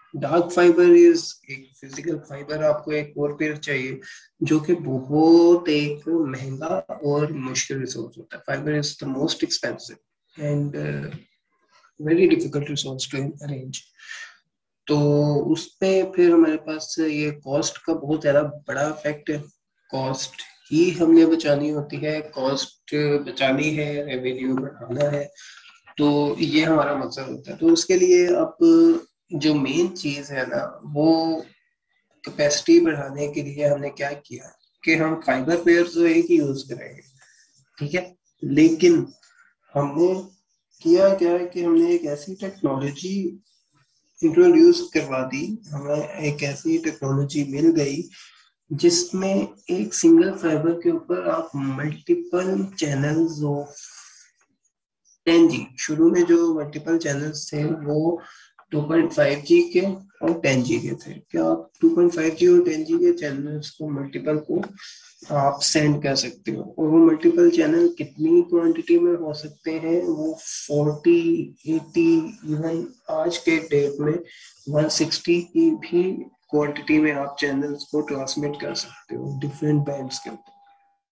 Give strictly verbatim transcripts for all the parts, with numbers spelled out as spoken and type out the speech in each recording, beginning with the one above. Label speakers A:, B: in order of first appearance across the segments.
A: Dark fibre is एक physical fibre, आपको एक और पेयर चाहिए जो कि बहुत एक महंगा और मुश्किल रिसोर्स होता है। Fibre is the most expensive and very difficult resource to arrange. तो उसमें फिर हमारे पास ये कॉस्ट का बहुत ज्यादा बड़ा फैक्ट है। कॉस्ट ही हमने बचानी होती है, कॉस्ट बचानी है, रेवेन्यू बढ़ाना है, तो ये हमारा मकसद होता है। तो उसके लिए अब जो मेन चीज है ना, वो कैपेसिटी बढ़ाने के लिए हमने क्या किया कि हम फाइबर पेयर तो एक ही यूज करेंगे, ठीक है, लेकिन हमने किया क्या है कि हमने एक ऐसी टेक्नोलॉजी इंट्रोड्यूस करवा दी, हमें एक ऐसी टेक्नोलॉजी मिल गई जिसमें एक सिंगल फाइबर के ऊपर आप multiple channels of ten G, शुरू में जो मल्टीपल चैनल्स थे वो टू पॉइंट फाइव जी के और टेन जी के थे। क्या आप टू पॉइंट फाइव जी और टेन जी के चैनल्स को मल्टीपल को आप सेंड कर सकते हो, और वो मल्टीपल चैनल कितनी क्वांटिटी में हो सकते हैं, वो फोर्टी, एटी, इवन आज के डेट में वन सिक्सटी की भी क्वांटिटी में आप चैनल्स को ट्रांसमिट कर सकते हो डिफरेंट बैंड्स के ऊपर।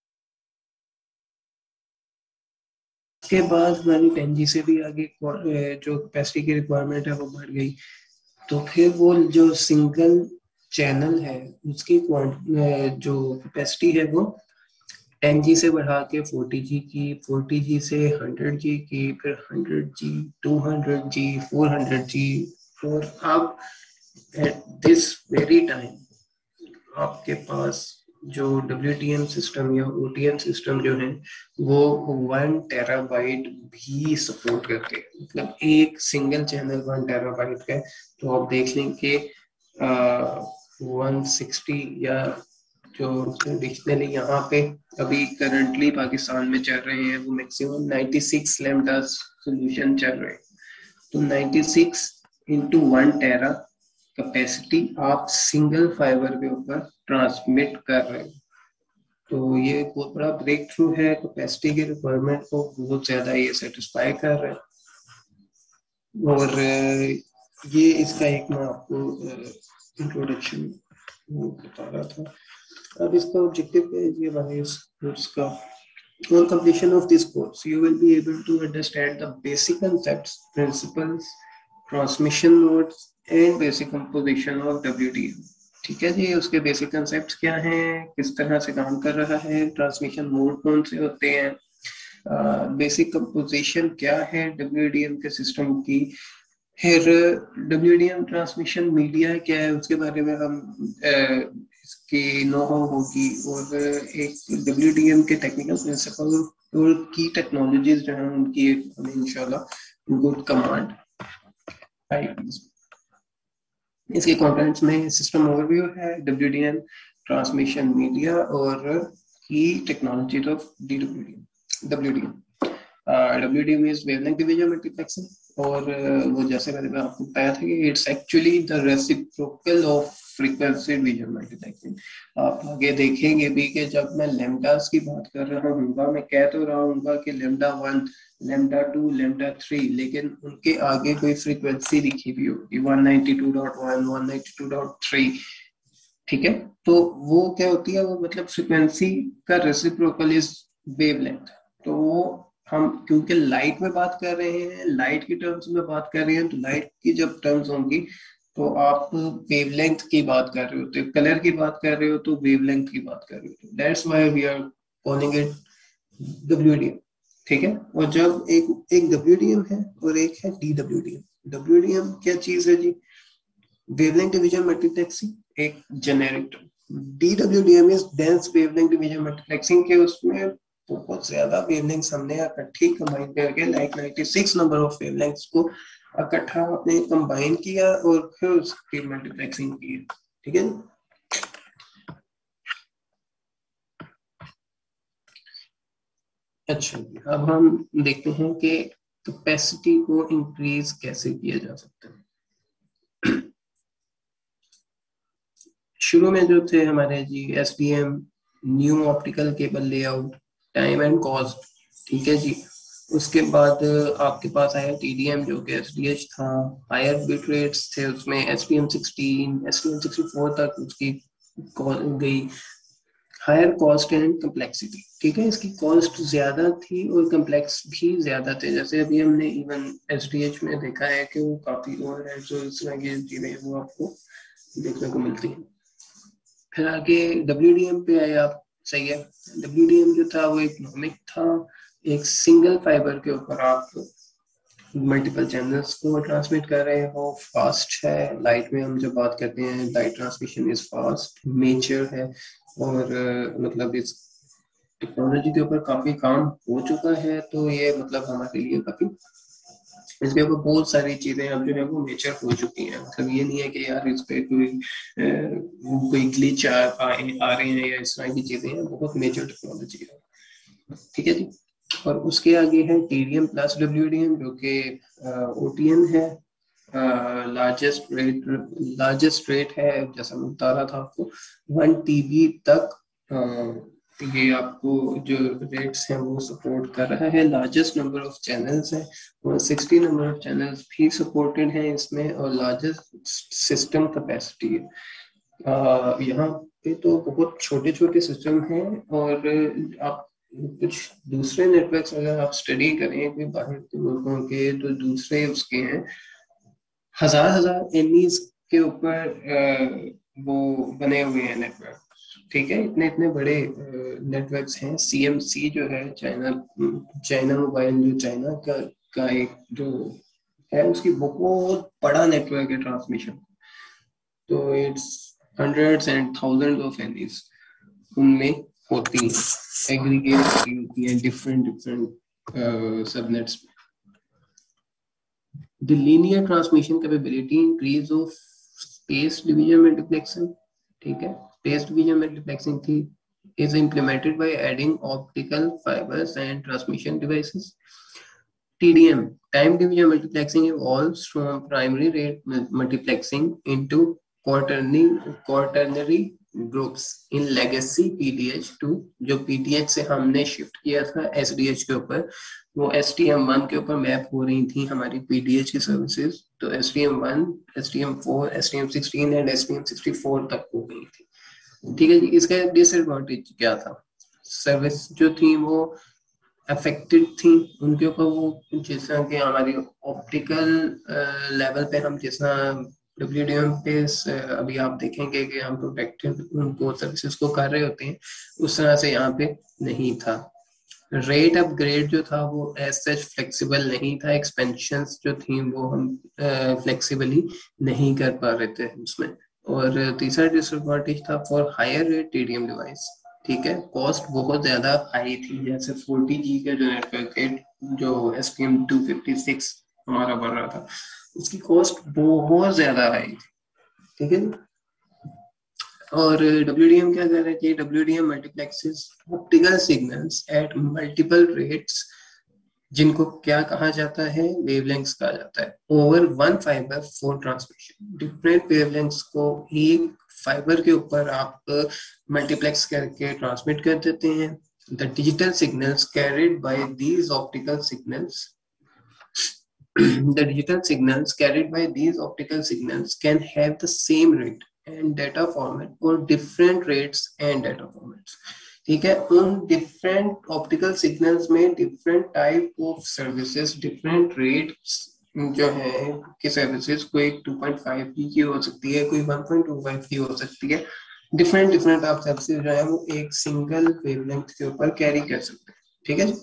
A: उसके बाद हमारी टेन जी से भी आगे जो कैपेसिटी की रिक्वायरमेंट है वो बढ़ गई। तो फिर वो जो सिंगल चैनल है उसकी जो कैपेसिटी है वो टेन जी से बढ़ा के फोर्टी जी की, फोर्टी जी से हंड्रेड जी की, फिर hundred G, two hundred G, four hundred G, और अब एट दिस वेरी टाइम आपके पास जो डब्ल्यू टी एम सिस्टम या ओ टी एम सिस्टम जो है वो वन टेराबाइट भी सपोर्ट करते हैं। मतलब एक सिंगल चैनल वन टेराबाइट का है, तो आप देख लें कि वन सिक्सटी या जो ट्रेडिशनली यहाँ पे अभी करंटली पाकिस्तान में चल रहे हैं वो maximum ninety six lambda solution चल रहे हैं। तो ninety six into one tera capacity आप सिंगल फाइबर के ऊपर ट्रांसमिट कर रहे हैं। तो ये बहुत बड़ा ब्रेक थ्रू है, कैपेसिटी की रिक्वायरमेंट को बहुत ज्यादा ये सेटिस्फाई कर रहे हैं। और ये इसका एक मैं आपको इंट्रोडक्शन बता रहा था। अब इसका ऑब्जेक्टिव क्या है ये हमारे इस कोर्स का। On completion of this course, you will be able to understand the basic concepts, principles, transmission modes and basic composition of W D M। ठीक है जी, उसके बेसिक कंसेप्ट क्या हैं, किस तरह से काम कर रहा है, ट्रांसमिशन मोड कौन से होते हैं, बेसिक कंपोजिशन क्या है डब्ल्यू डी एम के सिस्टम की, फिर W D M transmission media क्या है उसके बारे में हम इसकी नो हाउ होगी, और एक डब्ल्यू डी एम के टेक्निकल प्रिंसिपल और की टेक्नोलॉजीज जो है उनकी हमें इंशाल्लाह गुड कमांड आएगी। इसके कंटेंट्स में सिस्टम ओवरव्यू है, W D M transmission media और key technology of D W D M. W D M W D M is wavelength division multiplexing, और वो जैसे मैंने आपको बताया था कि it's actually the reciprocal of frequency division multiplexing. आप आगे देखेंगे भी कि जब मैं लैम्डास की बात कर रहा हूँ मैं कह तो रहा हूँ कि lambda one, lambda two, lambda three, लेकिन उनके आगे कोई फ्रीक्वेंसी लिखी भी होगी one ninety two dot one, one ninety two dot three, ठीक है। तो वो क्या होती है, वो मतलब फ्रीक्वेंसी का रेसिप्रोकल इज वेवलेंथ। तो वो हम क्योंकि लाइट में बात कर रहे हैं, लाइट की टर्म्स में बात कर रहे हैं, तो लाइट की जब टर्म्स होंगी तो आप वेवलेंथ की बात कर रहे होते हो, कलर की बात कर रहे हो तो वेवलेंथ की बात कर रहे हो। That's why we are calling it W D M, ठीक है। और जब एक एक डब्ल्यू डी एम है और एक है D W D M. W D M क्या चीज है जी? वेवलेंथ डिवीजन मल्टीप्लेक्सिंग एक generic term. D W D M is dense wavelength division multiplexing के उसमें बहुत ज्यादा वेवलेंथ्स हमने इकट्ठी कंबाइन करके like ninety six number of wavelengths को इकट्ठा आपने कंबाइन किया और फिर उसकी मल्टीप्लेक्सिंग की, ठीक है। अच्छा, अब हम देखते हैं कि कैपेसिटी को इंक्रीज कैसे किया जा सकता है। शुरू में जो थे हमारे G S D M, new optical cable layout, time and cost, ठीक है जी। उसके बाद आपके पास आया टी डी एम जो कि एस डी एच था, हायर बिट रेट्स थे उसमें, S T M sixteen S T M sixty four तक उसकी गई, हायर कॉस्ट एंड कम्प्लेक्सिटी। ठीक है, इसकी कॉस्ट ज्यादा थी और कम्प्लेक्स भी ज्यादा थे। जैसे अभी हमने इवन एस डी एच में देखा है कि वो काफी ओवर है, जो इस तरह की चीजें वो आपको देखने को मिलती है। फिर आगे डब्ल्यू डी एम पे आए आप, सही है। डब्ल्यू डी एम जो था वो इकोनॉमिक था, एक सिंगल फाइबर के ऊपर आप मल्टीपल चैनल्स को ट्रांसमिट कर रहे हो, फास्ट है। लाइट में हम जब बात करते हैं, light transmission is fast, major है, और uh, मतलब इस टेक्नोलॉजी के ऊपर काफी काम हो चुका है। तो ये मतलब हमारे लिए काफी, इसके ऊपर बहुत सारी चीजें अब जो है वो मेजर हो चुकी हैं। मतलब ये नहीं है कि यार इस पे कोई uh, कोई ग्लिच आ, आ, आ रहे हैं या इस तरह की चीजें हैं, बहुत मेजर टेक्नोलॉजी है। ठीक है जी। और उसके आगे है T D M plus W D M जो कि ओ टी एन है, लार्जेस्ट रेट लार्जेस्ट रेट है, जैसा मैं बता रहा था आपको, वन टीबी तक uh, ये आपको जो रेट्स हैं वो सपोर्ट कर रहा है। लार्जेस्ट नंबर ऑफ चैनल्स है और सिक्सटी नंबर ऑफ चैनल्स भी सपोर्टेड हैं इसमें, और लार्जेस्ट सिस्टम कैपेसिटी है। uh, यहाँ पे तो बहुत छोटे छोटे सिस्टम हैं, और आप कुछ दूसरे नेटवर्क्स अगर आप स्टडी करें कोई बाहर के मुल्कों के, तो दूसरे उसके हैं हजार हजार एमईज के ऊपर वो बने हुए हैं नेटवर्क। ठीक है, इतने इतने बड़े नेटवर्क्स हैं। सी एम सी जो है चाइना चाइना मोबाइल, जो चाइना का का एक जो है, उसकी बहुत बड़ा नेटवर्क है ट्रांसमिशन। तो it's hundreds and thousands of MEs उनमें होती हैं, एग्रीगेट होती हैं डिफरेंट डिफरेंट सबनेट्स में। The linear transmission capability increase of space division multiplexing, ठीक है, space division multiplexing थी, is implemented by adding optical fibers and transmission devices. T D M, time division multiplexing, evolves from primary rate multiplexing into quaternary quaternary groups in legacy P D H two, जो P D H से हमने shift किया था S D H के ऊपर, वो S T M one के ऊपर मैप हो रही थी हमारी P D H की सर्विसेज। तो S T M one, S T M four, S T M sixteen and S T M sixty four तक हो गई थी। ठीक है जी। इसका डिसएडवांटेज क्या था? सर्विस जो थी वो अफेक्टेड थी, उनके ऊपर वो जिस तरह के हमारी ऑप्टिकल लेवल पे हम जिस तरह डब्ल्यू डी एम पे अभी आप देखेंगे कि हम प्रोटेक्टेड उनको सर्विसेज को कर रहे होते हैं, उस तरह से यहाँ पे नहीं था। रेट अपग्रेड जो था वो एज सच फ्लेक्सिबल नहीं था, एक्सपेंशंस जो थी वो हम फ्लेक्सिबली नहीं कर पा रहे थे उसमें। और तीसरा डिसएडवांटेज था for higher rate T D M device. ठीक है, कॉस्ट बहुत ज्यादा हाई थी। जैसे फोर्टी जी का जो नेटवर्क है, जो S T M two fifty six हमारा बढ़ रहा था, उसकी कॉस्ट बहुत ज्यादा हाई थी। ठीक है। और डब्ल्यू डी एम क्या कर रहे थे? W D M multiplexes optical signals at multiple rates, जिनको क्या कहा जाता है? वेवलेंथ्स कहा जाता है, over one fibre for transmission. Different wavelengths को एक फाइबर के ऊपर आप मल्टीप्लेक्स करके ट्रांसमिट कर देते हैं। The digital signals carried by these optical signals the digital signals carried by these optical signals can have the same rate and data format or different rates and data formats. ठीक है, उन different optical signals में different type of services, different rates जो है कि services, कोई two point five की हो सकती है, कोई वन पॉइंट टू फाइव की हो सकती है। डिफरेंट डिफरेंट आप सर्विसेज जो है वो एक सिंगल वेवलेंथ के ऊपर कैरी कर सकते हैं। ठीक है।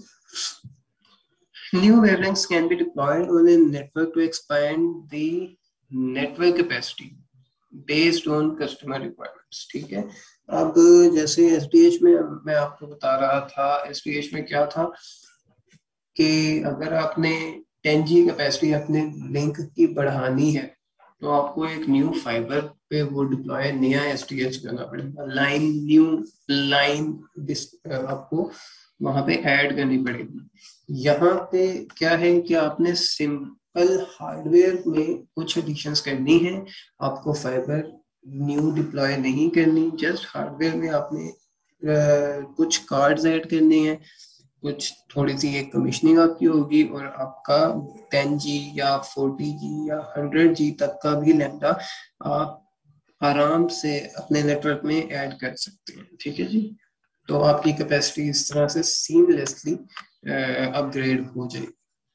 A: New wavelengths can be deployed on a network to expand the network capacity based on customer requirements. ठीक है। अब जैसे S D H में मैं आपको बता रहा था, S D H में क्या था कि अगर आपने टेन जी कैपेसिटी अपने लिंक की बढ़ानी है, तो आपको एक न्यू फाइबर पे वो डिप्लॉय नया S D H करना पड़ेगा। लाइन न्यू लाइन आपको वहां पे ऐड करनी पड़ेगी। यहाँ पे क्या है कि आपने सिंपल हार्डवेयर में कुछ एडिशंस करनी है, आपको फाइबर न्यू डिप्लॉय नहीं करनी। जस्ट हार्डवेयर में आपने uh, कुछ कार्ड्स ऐड करने हैं, कुछ थोड़ी सी एक कमीशनिंग आपकी होगी और आपका टेन जी या फोर्टी जी या हंड्रेड जी तक का भी लैम्डा आप आराम से अपने नेटवर्क में ऐड कर सकते हैं। ठीक है जी, तो आपकी कैपेसिटी इस तरह से सीमलेसली अपग्रेड हो जाएगी।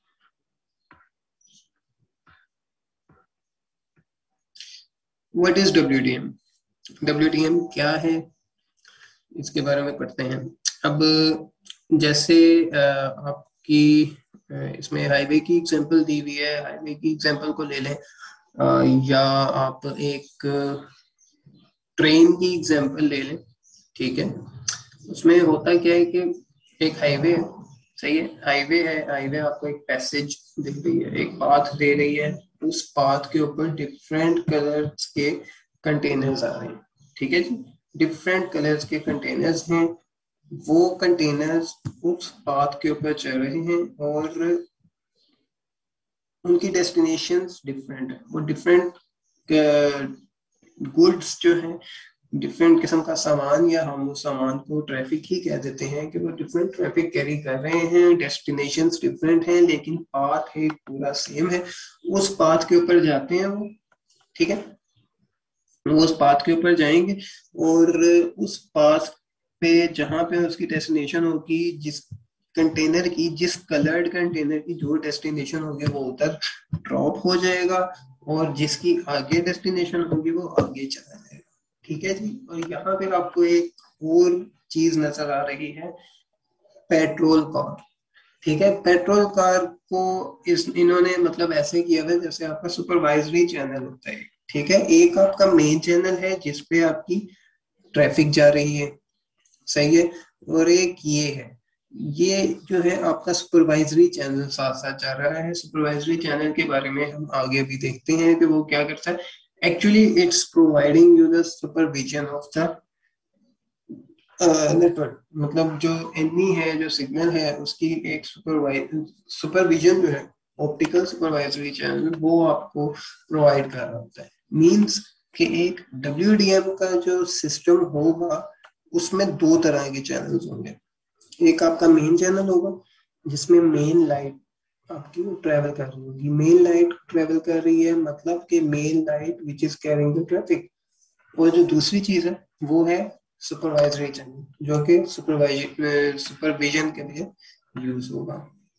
A: What is W D M? W D M क्या है, इसके बारे में पढ़ते हैं। अब जैसे आपकी इसमें हाईवे की एग्जांपल दी हुई है, हाईवे की एग्जांपल को ले लें, या आप एक ट्रेन की एग्जांपल ले लें। ठीक है, उसमें होता क्या है कि एक हाईवे है, सही है, हाईवे है, हाईवे आपको एक पैसेज दे रही है, एक पाथ दे रही है, उस पाथ के ऊपर डिफरेंट कलर्स के कंटेनर्स आ रहे हैं। ठीक है जी, डिफरेंट कलर्स के कंटेनर्स हैं, वो कंटेनर्स उस पाथ के ऊपर चल रहे हैं और उनकी डेस्टिनेशंस डिफरेंट है। वो डिफरेंट गुड्स जो है, डिफरेंट किस्म का सामान, या हम उस सामान को ट्रैफिक ही कह देते हैं कि वो डिफरेंट ट्रैफिक कैरी कर रहे हैं, डेस्टिनेशंस डिफरेंट हैं, लेकिन पाथ है पूरा सेम है, उस पाथ के ऊपर जाते हैं वो। ठीक है, वो उस पाथ के ऊपर जाएंगे और उस पाथ पे जहां पे उसकी डेस्टिनेशन होगी, जिस कंटेनर की, जिस कलर्ड कंटेनर की जो डेस्टिनेशन होगी वो उधर ड्रॉप हो जाएगा, और जिसकी आगे डेस्टिनेशन होगी वो आगे चला जाएगा। ठीक है जी, और यहाँ पे आपको एक और चीज नजर आ रही है, पेट्रोल कार। ठीक है, पेट्रोल कार को इस इन्होंने मतलब ऐसे किया है जैसे आपका सुपरवाइजरी चैनल होता है। ठीक है, एक आपका मेन चैनल है जिसपे आपकी ट्रैफिक जा रही है, सही है, और एक ये है, ये जो है आपका सुपरवाइजरी चैनल साथ साथ जा रहा है। सुपरवाइजरी चैनल के बारे में हम आगे भी देखते हैं कि वो क्या करता है। Actually it's providing you the supervision of the network, मतलब जो एनई है, जो सिग्नल है, उसकी एक सुपरवाइज सुपरविजन जो है, ऑप्टिकल सुपरवाइजरी चैनल, वो आपको प्रोवाइड कर रहा होता है। मींस कि एक डब्ल्यूडीएम का जो सिस्टम होगा उसमें दो तरह के चैनल्स होंगे। एक आपका मेन चैनल होगा जिसमें मेन लाइट आपकी वो ट्रेवल कर रही होगी, मेन लाइट ट्रेवल कर रही है मतलब कि main light which is carrying the traffic. और जो दूसरी चीज है वो है सुपरवाइजरी चैनल, जो कि सुपरवाइज सुपरविजन के लिए यूज होगा।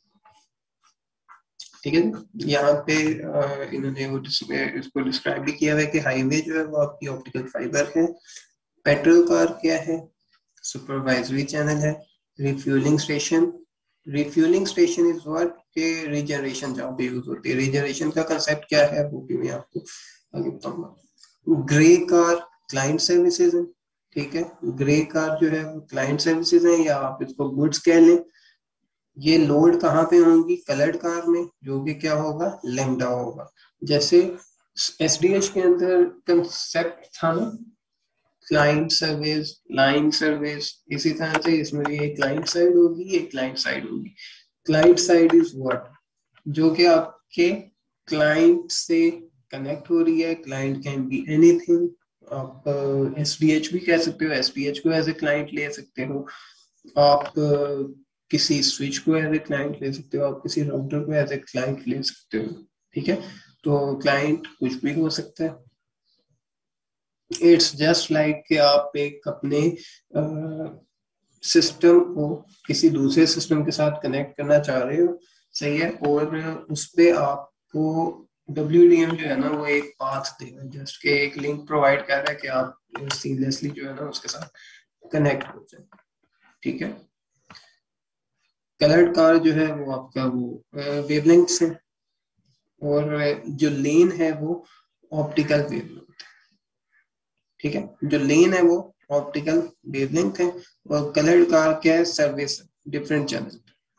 A: ठीक है, यहाँ पे इन्होंने वो इसको डिस्क्राइब भी किया है कि हाईवे जो है वो आपकी ऑप्टिकल फाइबर है, पेट्रोल कार क्या है, सुपरवाइजरी चैनल है, refuelling station, refuelling station is what के रीजनरेशन जहाँ पे यूज होती है। रीजनरेशन का कंसेप्ट क्या है वो भी मैं आपको आगे बताऊंगा। ग्रे कार क्लाइंट सर्विसेज है। ठीक है, ग्रे कार जो है वो क्लाइंट सर्विसेज है, या आप इसको गुड्स कह लें। ये लोड कहाँ पे होंगी, कलर्ड कार में, जो कि क्या होगा, लैम्डा होगा। जैसे एसडीएच के अंदर कंसेप्ट था ना, क्लाइंट सर्विस, लाइन सर्विस, इसी तरह से इसमें भी एक क्लाइंट साइड होगी, एक क्लाइंट साइड होगी। क्लाइंट साइड इज व्हाट, जो कि आपके क्लाइंट से कनेक्ट हो रही है। क्लाइंट कैन बी एनीथिंग, आप एस डी एच भी कह सकते हो, एस पी एच को एज ए क्लाइंट ले सकते हो, आप uh, किसी स्विच को एज ए क्लाइंट ले सकते हो, आप किसी राउटर को एज ए क्लाइंट ले सकते हो। ठीक है, तो क्लाइंट कुछ भी हो सकता है। इट्स जस्ट लाइक कि आप एक अपने सिस्टम uh, को किसी दूसरे सिस्टम के साथ कनेक्ट करना चाह रहे हो, सही है, और उस पे आपको डब्ल्यू डी एम जो है ना वो एक पाथ देगा, जस्ट के एक लिंक प्रोवाइड कर रहा है कि आप सीमलेसली जो है ना उसके साथ कनेक्ट हो जाए। ठीक है, कलर्ड कार जो है वो आपका वो वेवलेंथ्स है, और जो लेन है वो ऑप्टिकल वेवलेंथ। ठीक है, जो लेन है वो ऑप्टिकल वेवलेंथ है, और कलर्ड कार क्या है, service, different channel.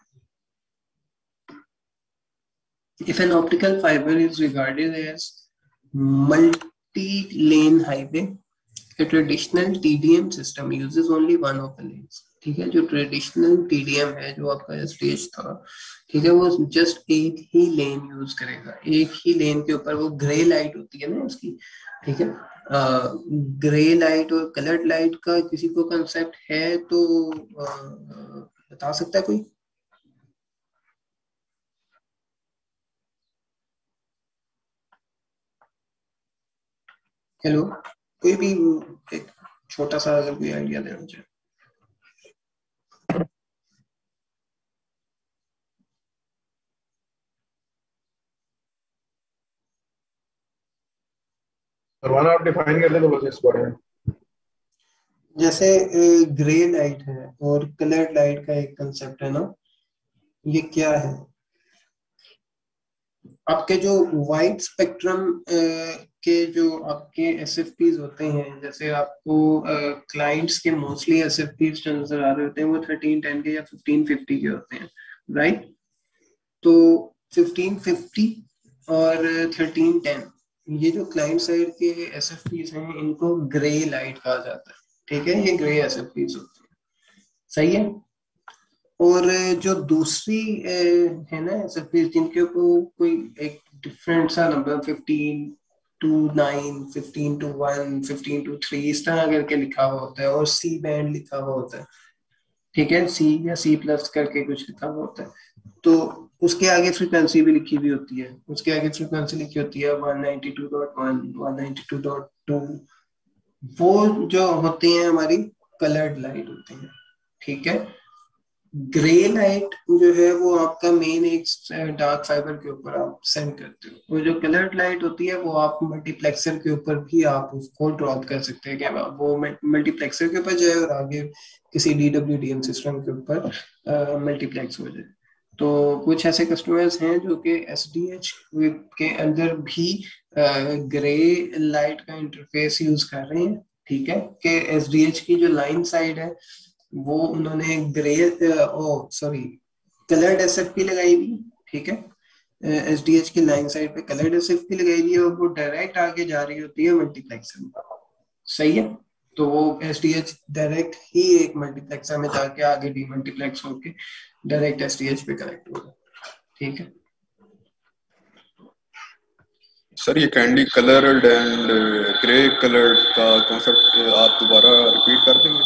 A: If an optical fiber is regarded as multi-lane highway, a traditional T D M system uses only one of the lanes. ठीक है, जो ट्रेडिशनल T D M है, जो आपका स्टेज था, ठीक है, वो जस्ट एक ही लेन यूज करेगा, एक ही लेन के ऊपर वो ग्रे लाइट होती है ना उसकी। ठीक है, ग्रे लाइट और कलर्ड लाइट का किसी को कंसेप्ट है तो आ, बता सकता है कोई? हेलो, कोई भी एक छोटा सा अगर कोई आइडिया देना चाहे।
B: करवाना आप डिफाइन कर दे तो बस इस बारे में।
A: जैसे ग्रे लाइट है और कलर्ड लाइट का एक कंसेप्ट है ना, ये क्या है? आपके जो वाइड स्पेक्ट्रम के जो आपके एस एफ पीज होते हैं, जैसे आपको क्लाइंट्स के मोस्टली एस एफ पीज जो नजर आ रहे होते हैं वो थर्टीन टेन के या फिफ्टीन फिफ्टी के होते हैं, राइट? तो फिफ्टीन फिफ्टी और थर्टीन टेन, ये जो क्लाइंट साइड के एस एफ पीज हैं इनको ग्रे लाइट कहा जाता है। ठीक है, ये ग्रे एस एफ पीज होते हैं, सही है। और जो दूसरी अ, है ना एस एफ पीज जिनके ऊपर कोई एक डिफरेंट सा number, fifteen two nine, fifteen two one, fifteen two three, इस तरह करके लिखा हुआ होता है, और सी बैंड लिखा हुआ होता है। ठीक है, सी या सी प्लस करके कुछ लिखा हुआ होता है। तो उसके आगे फ्रीक्वेंसी भी लिखी हुई होती है, उसके आगे फ्रीक्वेंसी लिखी होती है one ninety two dot one, one ninety two dot two. वो जो होती हैं हमारी कलर्ड लाइट होती हैं। ठीक है। ग्रे लाइट जो है वो आपका मेन एक डार्क फाइबर के ऊपर आप सेंड करते हो। वो जो कलर्ड लाइट होती है वो आप मल्टीप्लेक्सर के ऊपर भी आप उसको ड्रॉप कर सकते हैं, कि वो मल्टीप्लेक्सर के ऊपर जाए और आगे किसी D W D M system के ऊपर मल्टीप्लेक्स हो जाए। तो कुछ ऐसे कस्टमर्स हैं जो कि एस डी एच के अंदर भी ग्रे लाइट का इंटरफेस यूज कर रहे हैं। ठीक है, कि एस डी एच की जो लाइन साइड है वो उन्होंने grey, oh sorry, coloured SFP लगाई हुई। ठीक है, एस डी एच की लाइन साइड पे कलर्ड एसएफपी लगाई हुई है और वो डायरेक्ट आगे जा रही होती है मल्टीप्लेक्सर में। सही है। तो वो एस डी एच डायरेक्ट ही एक मल्टीप्लेक्सर में जाके आगे डी मल्टीप्लेक्स होके डायरेक्ट एस डी एच पे कनेक्ट होगा। ठीक है।
B: सर ये candy coloured and grey coloured का कॉन्सेप्ट आप दोबारा रिपीट कर देंगे?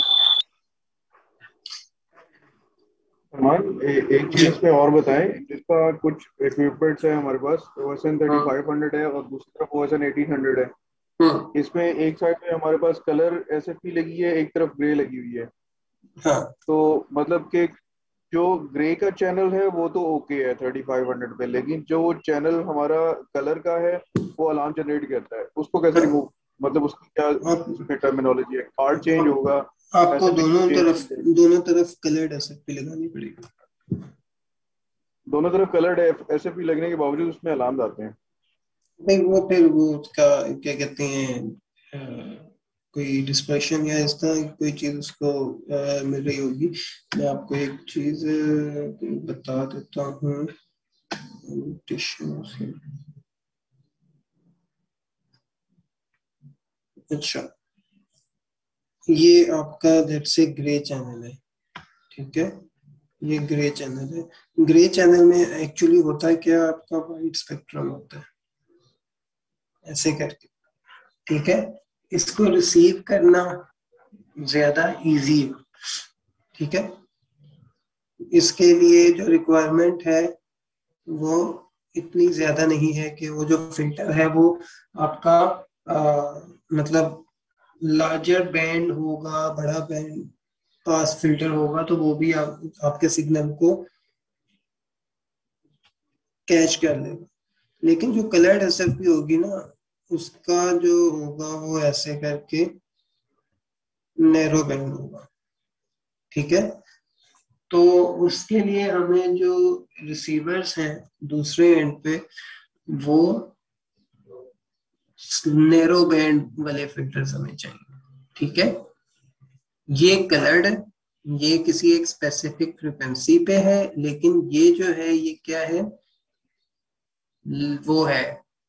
B: सलमान, ए- एक चीज
A: जी।
B: इसमें और बताएं। जिसका कुछ इक्विपमेंट्स है हमारे पास, ओ एस एन थर्टी
A: हाँ।
B: फाइव हंड्रेड है और दूसरी तरफ O S N eighteen hundred है।
A: हम्म।
B: इसमें एक साइड पे हमारे पास कलर एस एफ पी लगी है, एक तरफ ग्रे लगी हुई है।
A: हाँ।
B: तो मतलब कि जो ग्रे का चैनल है वो तो ओके है थर्टी फाइव हंड्रेड पे, लेकिन जो चैनल हमारा कलर का है वो अलार्म जनरेट करता है, उसको कैसे
A: हाँ।
B: रिमूव, मतलब उसकी क्या
A: आप,
B: उसमें टर्मिनोलॉजी है? कार्ड चेंज होगा?
A: आपको
B: एसएफपी
A: दोनों
B: चेंज
A: तरफ
B: की जाएगी?
A: दोनों तरफ कलर्ड एसएफपी लगानी पड़ेगी।
B: दोनों तरफ कलर्ड एसएफपी लगने के बावजूद उसमें अलार्म आते हैं?
A: नहीं, वो फिर वो उसका क्या कहते हैं, अ, कोई डिस्पर्शन या इस तरह की कोई चीज उसको अ, मिल रही होगी। मैं आपको एक चीज अ, बता देता हूँ। टिश्यू से, अच्छा, ये आपका लेट्स से ग्रे चैनल है। ठीक है, ये ग्रे चैनल है। ग्रे चैनल में एक्चुअली होता है क्या, आपका वाइट स्पेक्ट्रम होता है ऐसे करके। ठीक है, इसको रिसीव करना ज्यादा इजी है। ठीक है, इसके लिए जो रिक्वायरमेंट है वो इतनी ज्यादा नहीं है कि वो जो फिल्टर है वो आपका आ, मतलब लार्जर बैंड होगा, बड़ा बैंड पास फिल्टर होगा तो वो भी आप, आपके सिग्नल को कैच कर लेगा। लेकिन जो कलर्ड एसएफपी होगी ना, उसका जो होगा वो ऐसे करके नैरो बैंड होगा। ठीक है, तो उसके लिए हमें जो रिसीवर्स हैं दूसरे एंड पे, वो नैरो बैंड वाले फिल्टर्स हमें चाहिए। ठीक है, ये कलर्ड है, ये किसी एक स्पेसिफिक फ्रिक्वेंसी पे है, लेकिन ये जो है ये क्या है, वो है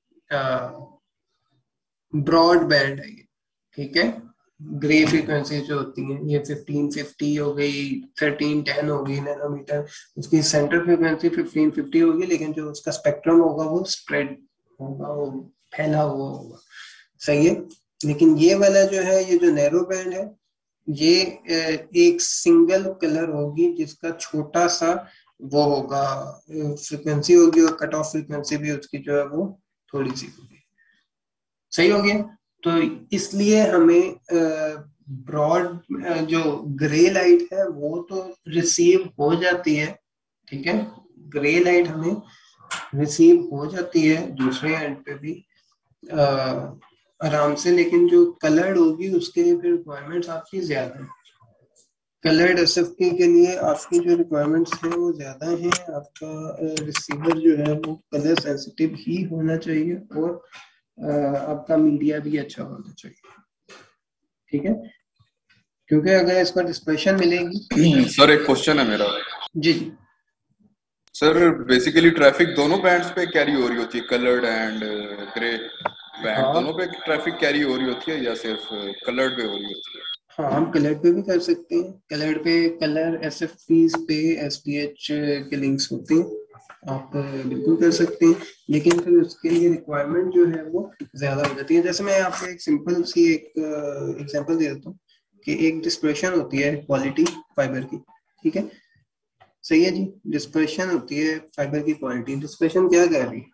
A: ब्रॉड बैंड है ये। ठीक है, ग्रे फ्रीक्वेंसी जो होती है ये फिफ्टीन फिफ्टी हो गई, थर्टीन टेन हो गई नैनोमीटर, उसकी सेंटर फ्रीक्वेंसी फिफ्टीन फिफ्टी होगी, लेकिन जो उसका स्पेक्ट्रम होगा वो स्प्रेड होगा, वो फैला हुआ होगा। सही है। लेकिन ये वाला जो है, ये जो नैरो बैंड है, ये एक सिंगल कलर होगी जिसका छोटा सा वो होगा, फ्रीक्वेंसी होगी, और कट ऑफ फ्रीक्वेंसी भी उसकी जो है वो थोड़ी सी होगी। सही हो गया। तो इसलिए हमें ब्रॉड जो ग्रे लाइट है वो तो रिसीव हो जाती है, ठीक है, ग्रे लाइट हमें रिसीव हो जाती है दूसरे एंड पे भी आ, आराम से, लेकिन जो कलर्ड होगी उसके लिए फिर रिक्वायरमेंट्स आपकी ज्यादा है। कलर्ड एसएफपी के लिए आपकी जो रिक्वायरमेंट्स है वो ज्यादा है। आपका रिसीवर जो है वो कलर सेंसिटिव ही होना चाहिए और आ, आपका मीडिया भी अच्छा होना चाहिए, ठीक है, क्योंकि अगर इसको डिस्पर्शन मिलेगी।
C: सर एक क्वेश्चन है मेरा।
A: जी जी
C: सर बेसिकली ट्रैफिक दोनों बैंड्स पे कैरी हो रही होती है, कलर्ड एंड ग्रे बैंड,
A: हाँ
C: दोनों पे ट्रैफिक कैरी हो रही होती है या सिर्फ कलर्ड पे हो रही होती है?
A: हाँ, हम कलर पे भी कर सकते हैं। कलर पे कलर एस एफ पीज पे एस डी एच के लिंक्स होते हैं, आप बिल्कुल कर सकते हैं, लेकिन फिर उसके लिए रिक्वायरमेंट जो है वो ज्यादा हो जाती है। जैसे मैं आपको एक सिंपल सी एक एग्जांपल दे देता हूँ कि एक डिस्पर्शन होती है क्वालिटी फाइबर की, ठीक है, सही है जी, डिस्पर्शन होती है फाइबर की क्वालिटी। डिस्पर्शन क्या कर रही है?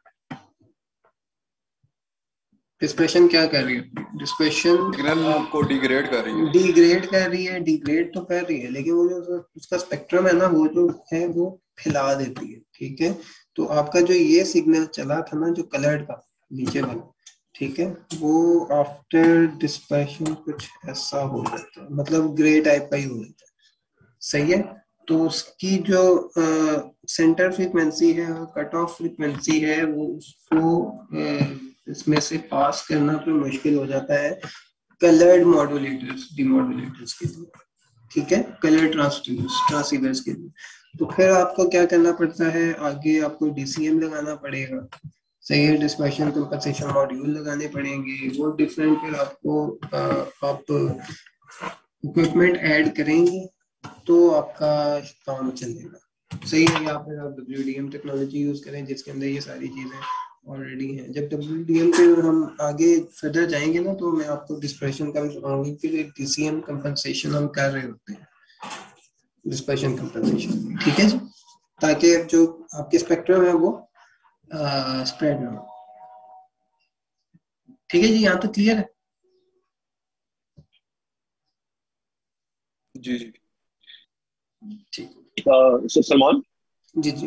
A: डिस्पर्शन क्या कर रही है? डिस्पर्शन
C: सिग्नल को डिग्रेड कर रही है।
A: डिग्रेड कर रही है, डिग्रेड तो कर रही है, लेकिन वो जो उसका स्पेक्ट्रम है ना, वो जो है वो फैला देती है, ठीक है। तो आपका जो ये सिग्नल चला था ना, जो कलर्ड का नीचे वाला, ठीक है, वो आफ्टर डिस्पर्शन कुछ ऐसा हो जाता है, मतलब ग्रे टाइप का ही हो जाता है, सही है। तो उसकी जो सेंटर फ्रीक्वेंसी है और कट ऑफ फ्रीक्वेंसी है वो उसको uh, इसमें से पास करना तो मुश्किल हो जाता है कलर्ड मॉड्यूलेटर्स डिमॉड्यूलेटर्स के लिए, ठीक है, कलर ट्रांसड्यूस ट्रांसीवर्स के लिए। तो फिर आपको क्या करना पड़ता है, आगे आपको डीसीएम लगाना पड़ेगा, सही है, डिस्पर्शन कंपनसेशन मॉड्यूल लगाने पड़ेंगे, वो डिफरेंट, फिर आपको आ, आप इक्विपमेंट ऐड करेंगे तो आपका काम चलेगा, सही है। या फिर आप डब्ल्यूडीएम टेक्नोलॉजी यूज करें जिसके अंदर ये सारी चीजें ऑलरेडी हैं। जब डब्ल्यूडीएम पे हम आगे फर्दर जाएंगे ना, तो मैं आपको डिस्पर्शन का भी बताऊंगी, फिर डीसीएम कंपनसेशन हम कर रहे होते हैं, डिस्पर्शन कंपनसेशन, ठीक है जी, ताकि जो आपके स्पेक्ट्रम है वो स्प्रेड ना हो, ठीक है जी, यहाँ तक क्लियर है?
C: जी जी
A: ठीक,
D: uh, सलमान,
A: जी जी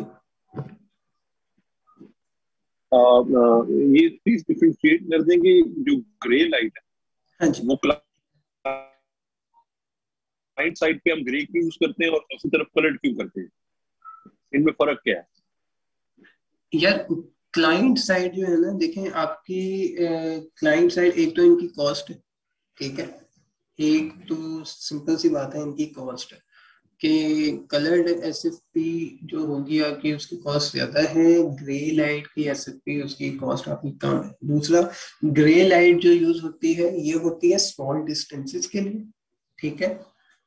D: uh, uh, ये प्लीज डिफरेंशिएट कर दें कि जो ग्रे लाइट है,
A: हाँ जी,
D: वो क्लाइंट साइड पे हम ग्रे क्यों यूज करते हैं और दूसरी तरफ कलर्ड क्यों करते हैं, इनमें फर्क क्या है?
A: यार क्लाइंट साइड जो है ना, देखें आपकी क्लाइंट साइड, एक तो इनकी कॉस्ट है, ठीक है, एक तो सिंपल सी बात है इनकी कॉस्ट है कि कलर्ड एसएफपी जो होगी आपकी उसकी कॉस्ट ज्यादा है, ग्रे लाइट की एसएफपी उसकी कॉस्ट आपकी कम है। दूसरा, ग्रे लाइट जो यूज होती है ये होती है स्मॉल डिस्टेंसेस के लिए, ठीक है,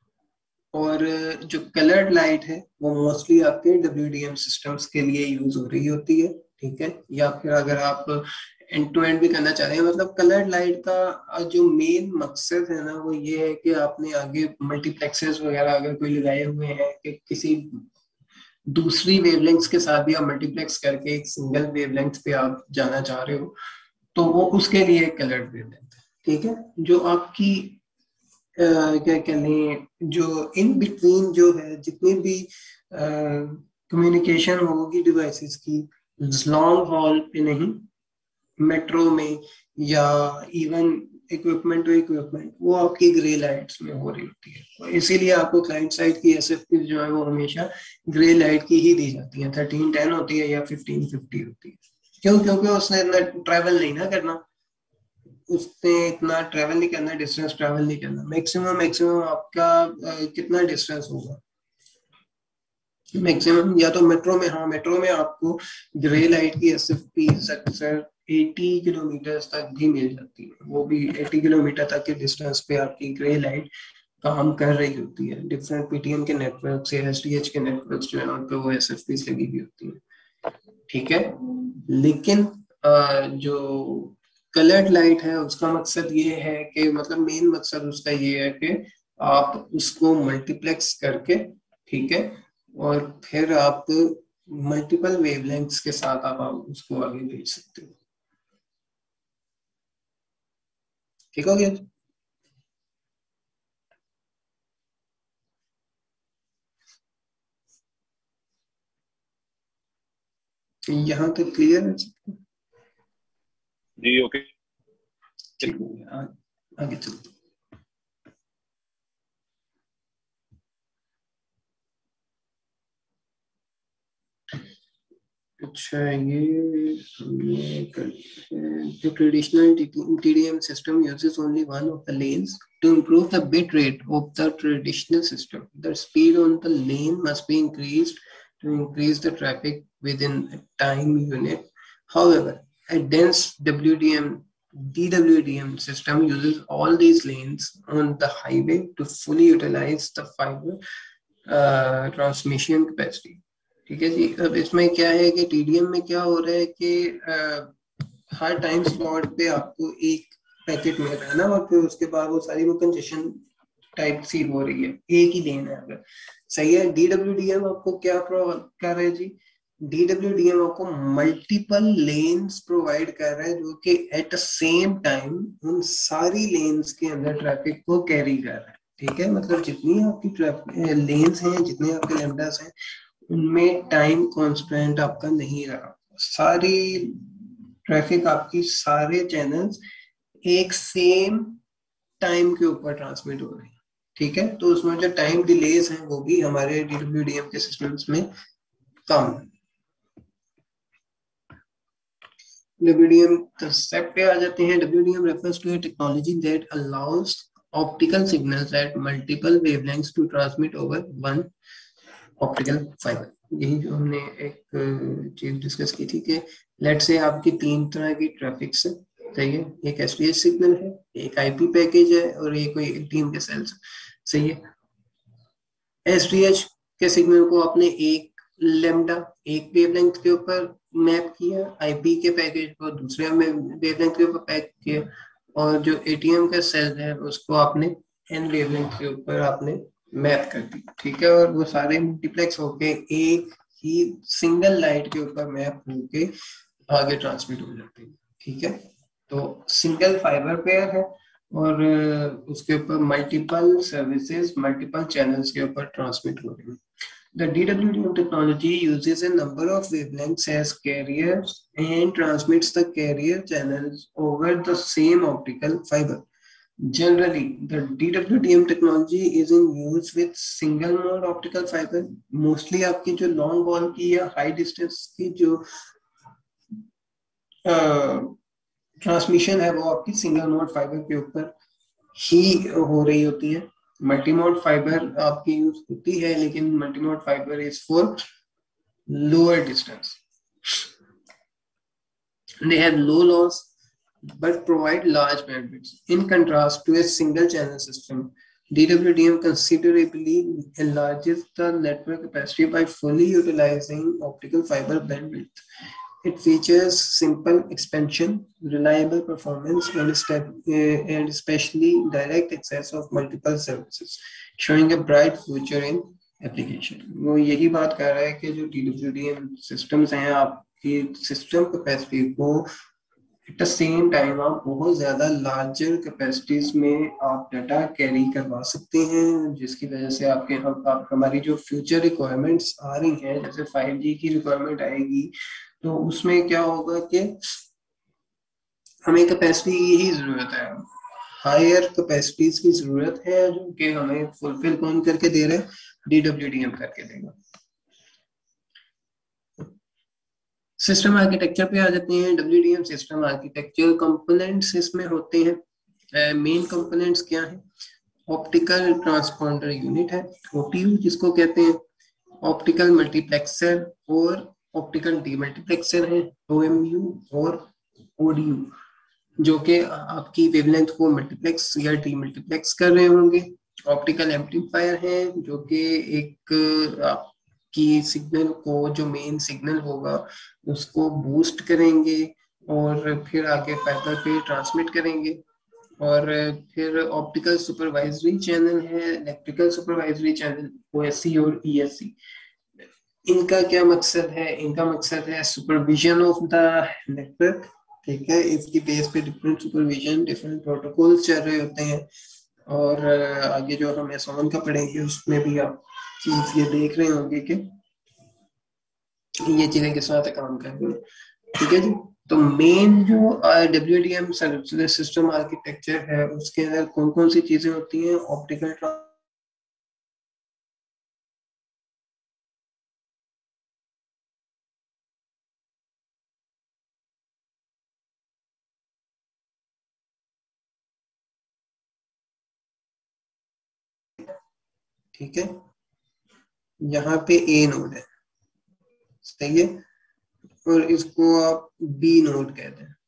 A: और जो कलर्ड लाइट है वो मोस्टली आपके डब्ल्यूडीएम सिस्टम्स के लिए यूज हो रही होती है, ठीक है। या फिर अगर आप एंड टू एंड भी करना चाह रहे हैं, मतलब कलर्ड लाइट का जो मेन मकसद है ना वो ये है कि आपने आगे मल्टीप्लेक्सेस वगैरह अगर कोई लगाए हुए हैं कि किसी दूसरी वेवलेंथ्स के साथ भी आप मल्टीप्लेक्स करके एक सिंगल वेवलेंथ पे आप जाना चाह रहे हो, तो वो उसके लिए कलर्ड वेवलेंथ है, ठीक है। जो आपकी Uh, क्या कहने, जो इन बिटवीन जो है जितनी भी कम्युनिकेशन uh, होगी डिवाइसेस की, लॉन्ग हॉल पे नहीं, मेट्रो में या इवन इक्विपमेंट टू इक्विपमेंट, वो आपकी ग्रे लाइट्स में हो रही होती है। तो इसीलिए आपको क्लाइंट साइड की एसएफपी जो है वो हमेशा ग्रे लाइट की ही दी जाती है, थर्टीन टेन होती है या फिफ्टीन फिफ्टी होती है। क्यों? क्योंकि उसने ट्रैवल नहीं ना करना, उसने इतना ट्रेवल नहीं करना, डिस्टेंस ट्रेवल नहीं करना। मैक्सिमम मैक्सिमम आपका uh, कितना डिस्टेंस होगा मैक्सिमम, या तो मेट्रो में, हाँ मेट्रो में आपको ग्रे लाइट की एसएफपी अक्सर अस्सी किलोमीटर तक भी मिल जाती है, वो भी अस्सी किलोमीटर तक के डिस्टेंस पे आपकी ग्रे लाइट काम कर रही होती है। डिफरेंट पीटीएम के नेटवर्क से एसडीएच के नेटवर्क जो है उन पे वो एसएफपी लगी हुई होती है, ठीक है। लेकिन uh, जो कलर्ड लाइट है उसका मकसद ये है कि, मतलब मेन मकसद उसका ये है कि आप उसको मल्टीप्लेक्स करके, ठीक है, और फिर आप मल्टीपल वेवलेंथ्स के साथ आप, आप उसको आगे भेज सकते हो। ठीक हो गया? यहाँ तक क्लियर है?
D: जी ओके,
A: ठीक है, आ- आगे चलते। अच्छा, ये ये करते हैं। The traditional T D M system uses only one of the lanes. To improve the bit rate of the traditional system, the speed on the lane must be increased to increase the traffic within a time unit. However, a dense W D M D W D M system uses all these lanes on the highway to fully utilize the fiber uh, transmission capacity. ठीक है जी। अब इसमें क्या है कि TDM में क्या हो रहा है कि आ, हर टाइम स्लॉट पे आपको एक पैकेट मिल रहा है ना, और फिर उसके बाद वो सारी वो कंजेशन टाइप सी हो रही है, एक ही लेन है अगर, सही है। डीडब्ल्यूडीएम आपको क्या प्रोवाइड कर रहा है जी? डीडब्ल्यूडीएम आपको मल्टीपल लेन्स प्रोवाइड कर रहा है जो कि एट द सेम टाइम उन सारी लेन्स के अंदर ट्रैफिक को कैरी कर रहा है। ठीक है, मतलब जितनी आपकी ट्रैफिक लेन्स हैं, जितने आपके लैम्डास हैं, उनमें टाइम कांस्टेंट आपका नहीं रहा। सारी ट्रैफिक आपकी सारे चैनल्स एक सेम टाइम के ऊपर ट्रांसमिट हो रहे हैं। ठीक है, तो उसमें जो टाइम डिलेज हैं वो भी हमारे डीडब्ल्यूडीएम के सिस्टम्स में कम है। डब्ल्यूडीएम कंसेप्ट पे आ जाते हैं। WDM refers to a technology that allows optical signals at multiple wavelengths to transmit over one optical fibre. यही जो हमने एक चीज डिस्कस की थी कि लेट से आपकी तीन तरह की ट्रैफिक से, सही है, एक एसडीएच सिग्नल है, एक आईपी पैकेज है, और एक कोई टीम के सेल्स, सही है। एसडीएच के सिग्नल को आपने एक लेमडा एक वेवलेंथ के ऊपर मैप किया, आईपी के पैकेज को दूसरे वेवलेंथ के ऊपर पैक किया, और जो एटीएम का सेल है उसको आपने एन वेवलेंथ के ऊपर आपने मैप कर दी। ठीक है, और वो सारे मल्टीप्लेक्स होके एक ही सिंगल लाइट के ऊपर मैप होके आगे ट्रांसमिट हो जाते हैं। ठीक है, तो सिंगल फाइबर पेयर है और उसके ऊपर मल्टीपल सर्विसेज मल्टीपल चैनल्स के ऊपर ट्रांसमिट हो रही है। The D W D M technology uses a number of wavelengths as carriers and transmits the carrier channels over the same optical fiber. Generally, the D W D M technology is in use with single mode optical fiber. Mostly आपकी जो long haul की या high distance की जो transmission है वो आपकी single mode fibre के ऊपर ही हो रही होती है। मल्टी मोड फाइबर आपकी यूज होती है, लेकिन multi mode fibre is for lower distance. They have low loss but provide large bandwidth. In contrast to a single channel system, D W D M considerably enlarges the network capacity by fully utilizing optical fiber bandwidth. It features simple expansion, reliable performance, and, and especially direct access of multiple services, showing a bright future in application. वो यही बात कर रहा है कि जो D W D M systems हैं, आपकी system capacity को एट द सेम टाइम आप बहुत ज्यादा लार्जर कैपेसिटीज में आप डाटा कैरी करवा सकते हैं, जिसकी वजह से आपके हम आप हमारी जो फ्यूचर रिक्वायरमेंट्स आ रही हैं, जैसे फाइव जी की रिक्वायरमेंट आएगी, तो उसमें क्या होगा कि हमें कैपेसिटी की ही जरूरत है, हायर कैपेसिटीज की जरूरत है, जो कि हमें फुलफिल कौन करके दे रहे हैं? डीडब्ल्यूडीएम करके देगा। सिस्टम आर्किटेक्चर पे आ जाते हैं। डब्ल्यूडीएम सिस्टम आर्किटेक्चर कंपोनेंट्स इसमें होते हैं। मेन uh, कंपोनेंट्स क्या हैं? ऑप्टिकल ट्रांसपॉन्डर यूनिट है, ओटीयू जिसको कहते हैं, ऑप्टिकल मल्टीप्लेक्सर और ऑप्टिकल डीमल्टीप्लेक्सर है, ओएमयू और ओडीयू, जो कि आपकी वेवलेंथ को मल्टीप्लेक्स या डीमल्टीप्लेक्स कर रहे होंगे। ऑप्टिकल एम्पलीफायर है, जो कि एक आप की सिग्नल को, जो मेन सिग्नल होगा उसको बूस्ट करेंगे और फिर आगे फाइबर पे ट्रांसमिट करेंगे। और फिर ऑप्टिकल सुपरवाइजरी चैनल है, इलेक्ट्रिकल सुपरवाइजरी चैनल, ओएससी और ईएससी। इनका क्या मकसद है? इनका मकसद है सुपरविजन ऑफ द नेटवर्क ठीक है, इसकी बेस पे डिफरेंट सुपरविजन, डिफरेंट प्रोटोकॉल्स चल रहे होते हैं, और आगे जो हम एसोन का पढ़ेंगे उसमें भी आप चीज ये देख रहे होंगे कि ये चीजें किस तरह से काम कर रही है। ठीक है जी। तो मेन जो W D M system architecture है उसके अंदर कौन कौन सी चीजें होती हैं? ऑप्टिकल ठीक है, यहाँ पे ए नोड है, सही है, और इसको आप बी नोड कहते हैं,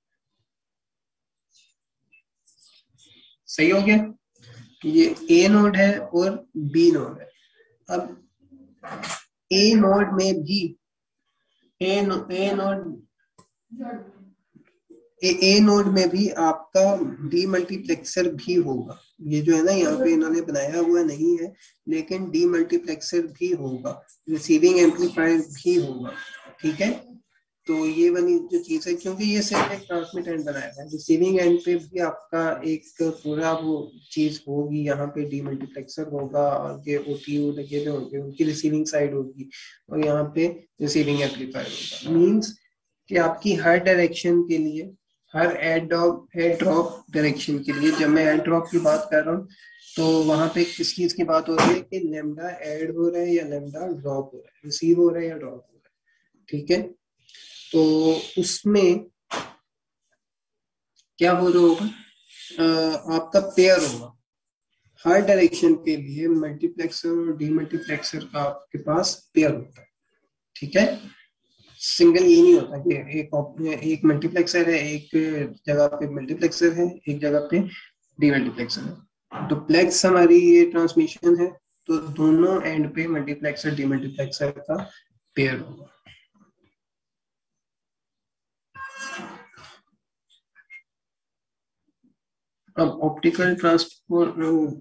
A: सही हो गया। ये ए नोड है और बी नोड है। अब ए नोड में भी a no, a node a node में भी आपका डी मल्टीप्लेक्सर भी होगा। ये जो है ना यहाँ पे इन्होंने बनाया हुआ नहीं है, लेकिन डी मल्टीप्लेक्सर भी होगा, रिसीविंग एम्पलीफायर भी होगा। ठीक है, तो ये वाली जो चीज है, क्योंकि ये सिर्फ एक ट्रांसमिट एंड बनाया है, रिसीविंग एंड पे भी आपका एक पूरा वो चीज होगी। यहाँ पे डी मल्टीप्लेक्सर होगा, आगे ओटीयू लगे हुए होंगे, उनकी रिसीविंग साइड होगी, और यहाँ पे रिसीविंग एम्पलीफायर होगा। मीन्स कि आपकी हर डायरेक्शन के लिए, हर add drop add drop direction के लिए, जब मैं एड ड्रॉप की बात कर रहा हूँ तो वहां पे किस चीज की बात हो रही है कि लेमडा ऐड हो रहा है या लेमडा ड्रॉप हो रहा है, रिसीव हो रहा है या ड्रॉप हो रहा है। ठीक है, तो उसमें क्या हो रहा होगा, आपका पेयर होगा हर डायरेक्शन के लिए, मल्टीप्लेक्सर और डीमल्टीप्लेक्सर का आपके पास पेयर होता है। ठीक है, सिंगल ये नहीं होता कि एक एक मल्टीप्लेक्सर है, एक जगह पे मल्टीप्लेक्सर है, एक जगह पे डीमल्टीप्लेक्सर है। डुप्लेक्स हमारी ये ट्रांसमिशन है, तो दोनों एंड पे मल्टीप्लेक्सर डीमल्टीप्लेक्सर का पेयर होगा। अब optical transport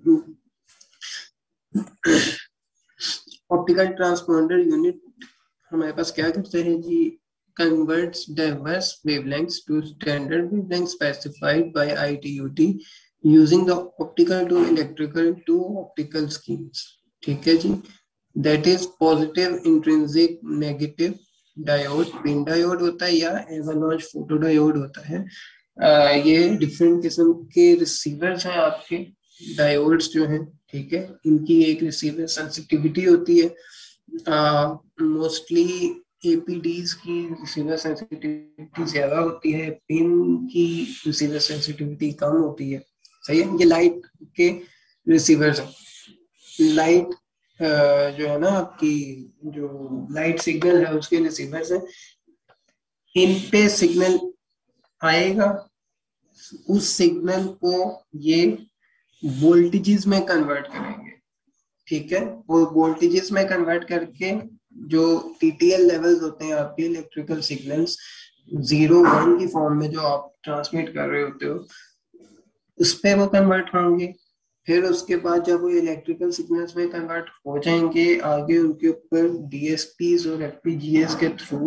A: optical transponder unit हमारे पास क्या करते हैं जी, converts diverse wavelengths to standard wavelengths specified by I T U T using the optical to electrical to optical schemes। ठीक है जी, that is positive intrinsic negative diode, PIN diode होता है या एवलांच फोटो डायोड होता है। आ, ये different किस्म के रिसीवर्स हैं आपके डायोड्स जो हैं। ठीक है, इनकी एक रिसीवर सेंसिटिविटी होती है, मोस्टली एपीडीज की रिसीवर सेंसिटिविटी ज्यादा होती है, पिन की रिसीवर सेंसिटिविटी कम होती है। सही है, ये लाइट के रिसीवर्स हैं। लाइट जो है ना आपकी, जो लाइट सिग्नल है उसके रिसीवर्स हैं, इन पे सिग्नल आएगा, उस सिग्नल को ये वोल्टेजेस में कन्वर्ट करेंगे। ठीक है, वो वोल्टेजेस में कन्वर्ट करके जो टीटीएल लेवल्स होते हैं आपके इलेक्ट्रिकल सिग्नल्स, जीरो वन की फॉर्म में जो आप ट्रांसमिट कर रहे होते हो, उस पे वो कन्वर्ट होंगे। फिर उसके बाद जब वो इलेक्ट्रिकल सिग्नल्स में कन्वर्ट हो जाएंगे, आगे उनके ऊपर डीएसपीज और एफपीजीएस के थ्रू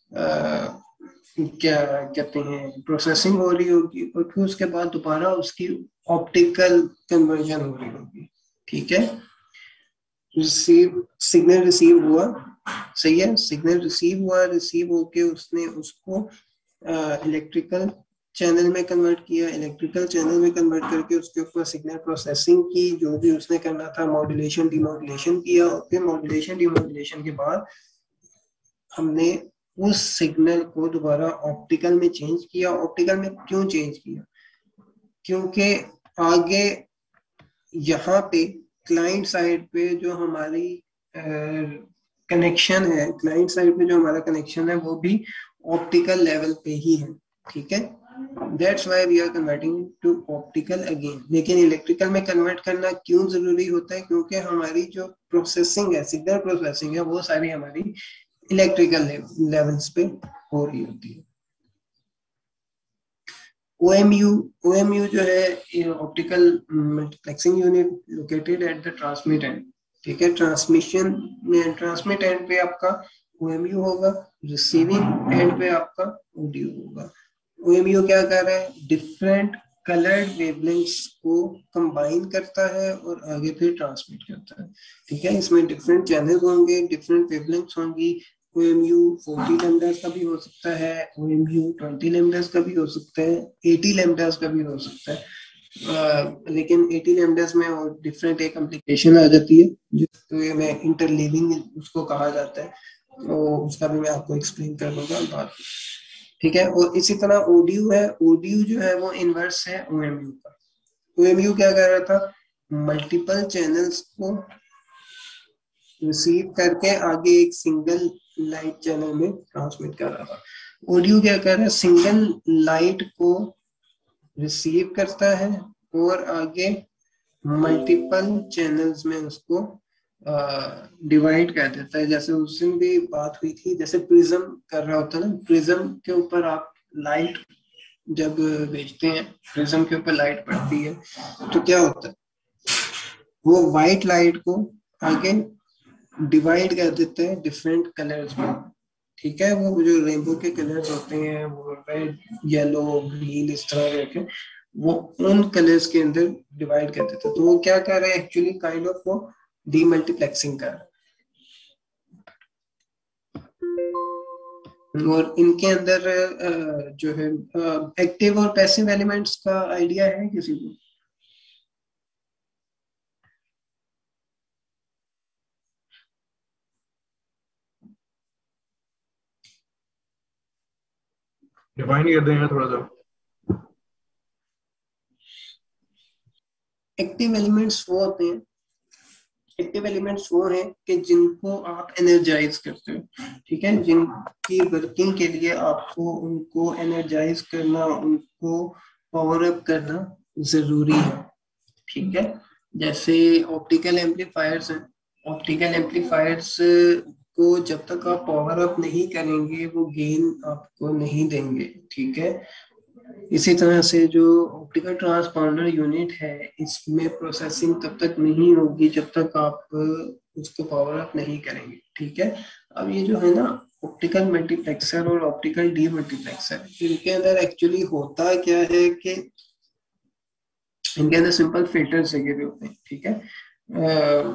A: क्या कहते हैं प्रोसेसिंग हो रही होगी, और फिर उसके बाद दोबारा उसकी ऑप्टिकल कन्वर्जन हो रही होगी। ठीक है, रिसीव सिग्नल रिसीव हुआ, सही है, सिग्नल रिसीव हुआ, रिसीव होके उसने उसको इलेक्ट्रिकल चैनल में कन्वर्ट किया, इलेक्ट्रिकल चैनल में कन्वर्ट करके उसके ऊपर सिग्नल प्रोसेसिंग की, जो भी उसने करना था, मॉड्यूलेशन डिमॉड्यूलेशन किया, और फिर मॉड्यूलेशन डिमॉड्यूलेशन के बाद हमने उस सिग्नल को दोबारा ऑप्टिकल में चेंज किया। ऑप्टिकल में क्यों चेंज किया? क्योंकि आगे यहाँ पे क्लाइंट साइड पे जो हमारी कनेक्शन है, क्लाइंट साइड पे जो हमारा कनेक्शन है वो भी ऑप्टिकल लेवल पे ही है। ठीक है, that's why we are converting to optical again. लेकिन इलेक्ट्रिकल में कन्वर्ट करना क्यों जरूरी होता है? क्योंकि हमारी जो प्रोसेसिंग है, सिग्नल प्रोसेसिंग है, वो सारी हमारी इलेक्ट्रिकल लेवल्स पे हो रही होती है। O M U O M U जो है optical multiplexing unit located at the transmit end. ठीक है, ट्रांसमिशन में ट्रांसमिट एंड पे आपका O M U होगा, रिसीविंग एंड पे आपका O D U होगा। O M U क्या कर रहा है, डिफरेंट कलर्ड वेवलेंथ्स को कंबाइन करता है और आगे फिर ट्रांसमिट करता है, ठीक है। इसमें डिफरेंट चैनल होंगे, डिफरेंट वेवलेंथ्स होंगी। O M U forty lambdas का भी हो सकता है, O M U twenty lambdas का भी हो सकता है, एटी लैम्डास का भी हो सकता है। Uh, लेकिन एटी लैम्डास में और डिफरेंट एक कॉम्प्लिकेशन आ जाती है जिसको में इंटरलीविंग उसको कहा जाता है, तो उसका भी मैं आपको एक्सप्लेन कर दूंगा बाद, ठीक है। और इसी तरह ओडीयू है, ओडीयू जो है वो इनवर्स है ओएमयू का। ओएमयू क्या कर रहा था, मल्टीपल चैनल्स को रिसीव करके आगे एक सिंगल लाइट चैनल में ट्रांसमिट कर रहा था। ओडीयू क्या कर रहा है, सिंगल लाइट को रिसीव करता है और आगे मल्टीपल चैनल्स में उसको डिवाइड कर देता है। जैसे उस दिन भी बात हुई थी, जैसे प्रिज्म कर रहा होता है ना, प्रिज्म के ऊपर आप लाइट जब भेजते हैं, प्रिज्म के ऊपर लाइट पड़ती है तो क्या होता है, वो व्हाइट लाइट को आगे डिवाइड कर देते हैं डिफरेंट कलर्स में, ठीक है। वो जो रेनबो के कलर्स होते हैं, वो रेड, येलो, ग्रीन, इस तरह के, वो उन कलर्स के अंदर डिवाइड कर देते हैं। तो वो क्या कर रहे हैं, एक्चुअली काइंड ऑफ वो डीमल्टीप्लेक्सिंग कर रहे हैं। और इनके अंदर जो है एक्टिव और पैसिव एलिमेंट्स का आइडिया है किसी को?
B: डिफाइन कर देंगे थोड़ा सा।
A: एक्टिव एलिमेंट्स वो होते हैं, एक्टिव एलिमेंट्स वो हैं कि जिनको आप एनर्जाइज करते हो, ठीक है, जिनकी वर्किंग के लिए आपको उनको एनर्जाइज करना, उनको पावर अप करना जरूरी है, ठीक है। जैसे ऑप्टिकल एम्पलीफायर्स हैं, ऑप्टिकल एम्पलीफायर्स को जब तक आप पावर अप नहीं करेंगे वो गेन आपको नहीं देंगे, ठीक है। इसी तरह से जो ऑप्टिकल ट्रांसपांडर यूनिट है, इसमें प्रोसेसिंग तब तक नहीं होगी जब तक आप उसको पावर अप नहीं करेंगे, ठीक है। अब ये जो है ना ऑप्टिकल मल्टीप्लेक्सर और ऑप्टिकल डी मल्टीप्लेक्सर, इनके अंदर एक्चुअली होता क्या है कि इनके अंदर सिंपल फिल्टर्स लगे हुए होते हैं, ठीक है।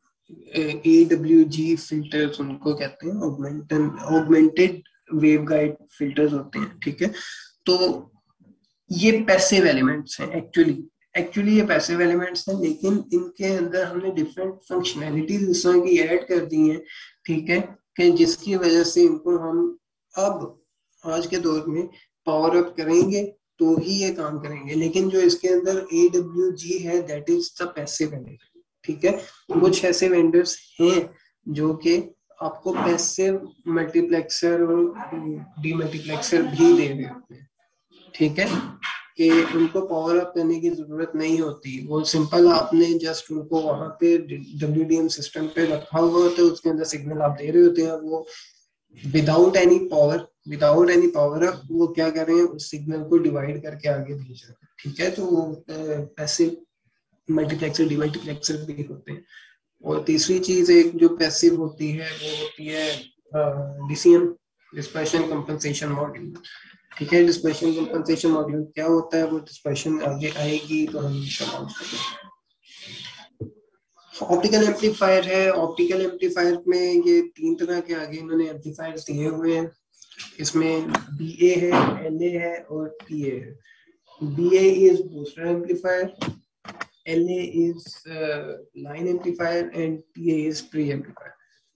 A: ए डब्ल्यू जी फिल्टर्स उनको कहते हैं, ऑगमेंटेड ऑगमेंटेड वेवगाइड फिल्टर्स होते हैं, ठीक है। तो ये पैसिव एलिमेंट्स हैं एक्चुअली एक्चुअली ये पैसिव एलिमेंट्स हैं, लेकिन इनके अंदर हमने डिफरेंट फंक्शनैलिटीज इस तरह की ऐड कर दी हैं, ठीक है, कि जिसकी वजह से इनको हम अब आज के दौर में पावर अप करेंगे तो ही ये काम करेंगे। लेकिन जो इसके अंदर ए डब्ल्यू जी है, that is the passive element, ठीक है। कुछ ऐसे वेंडर्स हैं जो कि आपको पैसिव मल्टीप्लेक्सर और डीमल्टीप्लेक्सर भी दे रहे होते हैं, ठीक है, कि उनको पावर अप करने की जरूरत नहीं होती। वो सिंपल आपने जस्ट उनको वहां पे डब्ल्यूडीएम सिस्टम पे रखा हुआ होता है, उसके अंदर सिग्नल आप दे रहे होते हैं, वो without any power without any power up वो क्या कर रहे हैं, उस सिग्नल को डिवाइड करके आगे भेज रहे हैं, ठीक है। तो वो पैसिव मल्टीप्लेक्सर डीमल्टीप्लेक्सर भी होते हैं। और तीसरी चीज एक जो पैसिव होती है वो होती है डीसीएम, डिस्पर्शन कंपनसेशन मॉड्यूल, ठीक है। डिस्पर्शन कंपनसेशन मॉड्यूल क्या होता है, वो डिस्पर्शन आगे आएगी तो हम ऑप्टिकल एम्पलीफायर है। ऑप्टिकल एम्पलीफायर में ये तीन तरह के आगे इन्होंने एम्पलीफायर दिए हुए हैं, इसमें बी ए है, एल ए है और पी ए है। B A is booster amplifier, L A is uh, line amplifier and P A is pre-amplifier.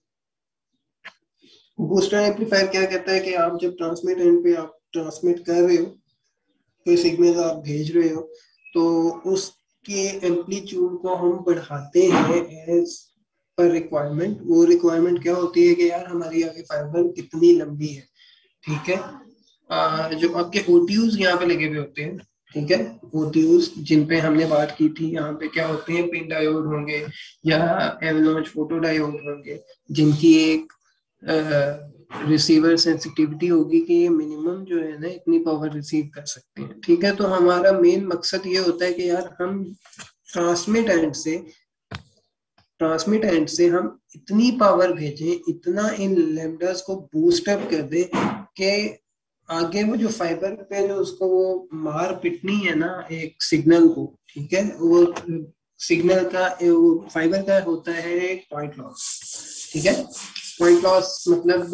A: Booster amplifier क्या कहता है कि आप जब ट्रांसमिट एंड पे आप ट्रांसमिट कर रहे हो, कोई सिग्नल आप भेज रहे हो, तो उसके एम्पलीट्यूड को हम बढ़ाते हैं एज पर रिक्वायरमेंट। वो रिक्वायरमेंट क्या होती है कि यार हमारी आगे फाइबर कितनी लंबी है, ठीक है। आ, जो आपके ओटीयूज यहाँ पे लगे हुए होते हैं, ठीक है, ओटीयूज जिन पे हमने बात की थी, यहाँ पे क्या होते हैं, पिन डायोड होंगे या एवलांच फोटो डायोड होंगे, जिनकी एक रिसीवर सेंसिटिविटी होगी कि ये मिनिमम जो है ना इतनी पावर रिसीव कर सकते हैं, ठीक है। तो हमारा मेन मकसद ये होता है कि यार हम ट्रांसमिट एंड से ट्रांसमिट एंड से हम इतनी पावर भेजें, इतना इन लैम्डास को बूस्ट अप कर दें कि आगे वो जो फाइबर पे जो उसको वो मार पिटनी है ना एक सिग्नल को, ठीक है, वो सिग्नल का वो फाइबर का होता है एक पॉइंट लॉस, ठीक है। पॉइंट लॉस मतलब